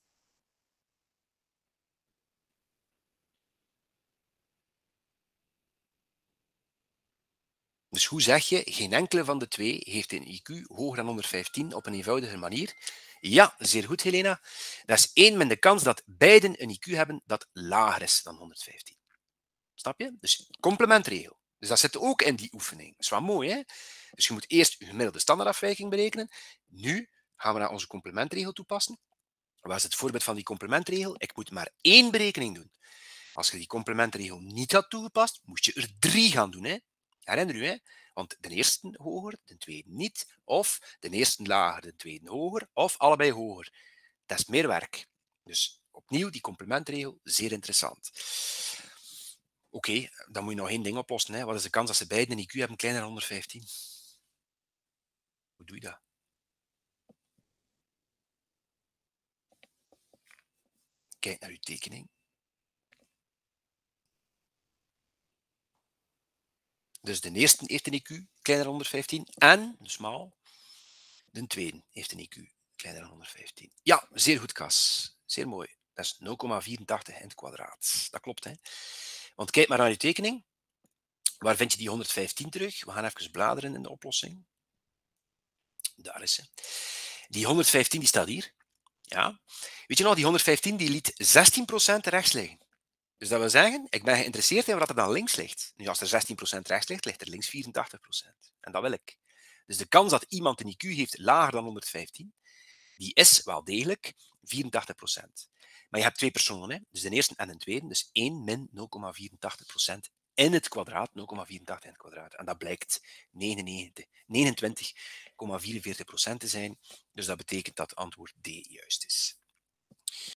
Dus hoe zeg je, geen enkele van de twee heeft een I Q hoger dan honderdvijftien op een eenvoudige manier? Ja, zeer goed, Helena. Dat is één min de kans dat beiden een I Q hebben dat lager is dan honderdvijftien. Snap je? Dus complementregel. Dus dat zit ook in die oefening. Dat is wel mooi, hè? Dus je moet eerst je gemiddelde standaardafwijking berekenen. Nu gaan we naar onze complementregel toepassen. Wat is het voorbeeld van die complementregel? Ik moet maar één berekening doen. Als je die complementregel niet had toegepast, moest je er drie gaan doen, hè? Herinner u, hè? Want de eerste hoger, de tweede niet. Of de eerste lager, de tweede hoger. Of allebei hoger. Dat is meer werk. Dus opnieuw, die complementregel, zeer interessant. Oké, okay, dan moet je nog één ding oplossen. Hè. Wat is de kans dat ze beiden een I Q hebben kleiner dan honderdvijftien? Hoe doe je dat? Kijk naar uw tekening. Dus de eerste heeft een I Q kleiner dan honderdvijftien en, dus maal, de tweede heeft een I Q kleiner dan honderdvijftien. Ja, zeer goed, Cas. Zeer mooi. Dat is nul komma vierentachtig in het kwadraat. Dat klopt, hè. Want kijk maar naar je tekening. Waar vind je die honderdvijftien terug? We gaan even bladeren in de oplossing. Daar is ze. Die honderdvijftien die staat hier. Ja. Weet je nog, die honderdvijftien die liet zestien procent rechts liggen. Dus dat wil zeggen, ik ben geïnteresseerd in wat er dan links ligt. Nu, als er zestien procent rechts ligt, ligt er links vierentachtig procent. En dat wil ik. Dus de kans dat iemand een I Q heeft lager dan honderdvijftien, die is wel degelijk vierentachtig procent. Maar je hebt twee personen, hè? Dus de eerste en de tweede, dus één min nul komma vierentachtig procent in het kwadraat, nul komma vierentachtig in het kwadraat. En dat blijkt negenentwintig komma vierenveertig procent te zijn. Dus dat betekent dat antwoord D juist is.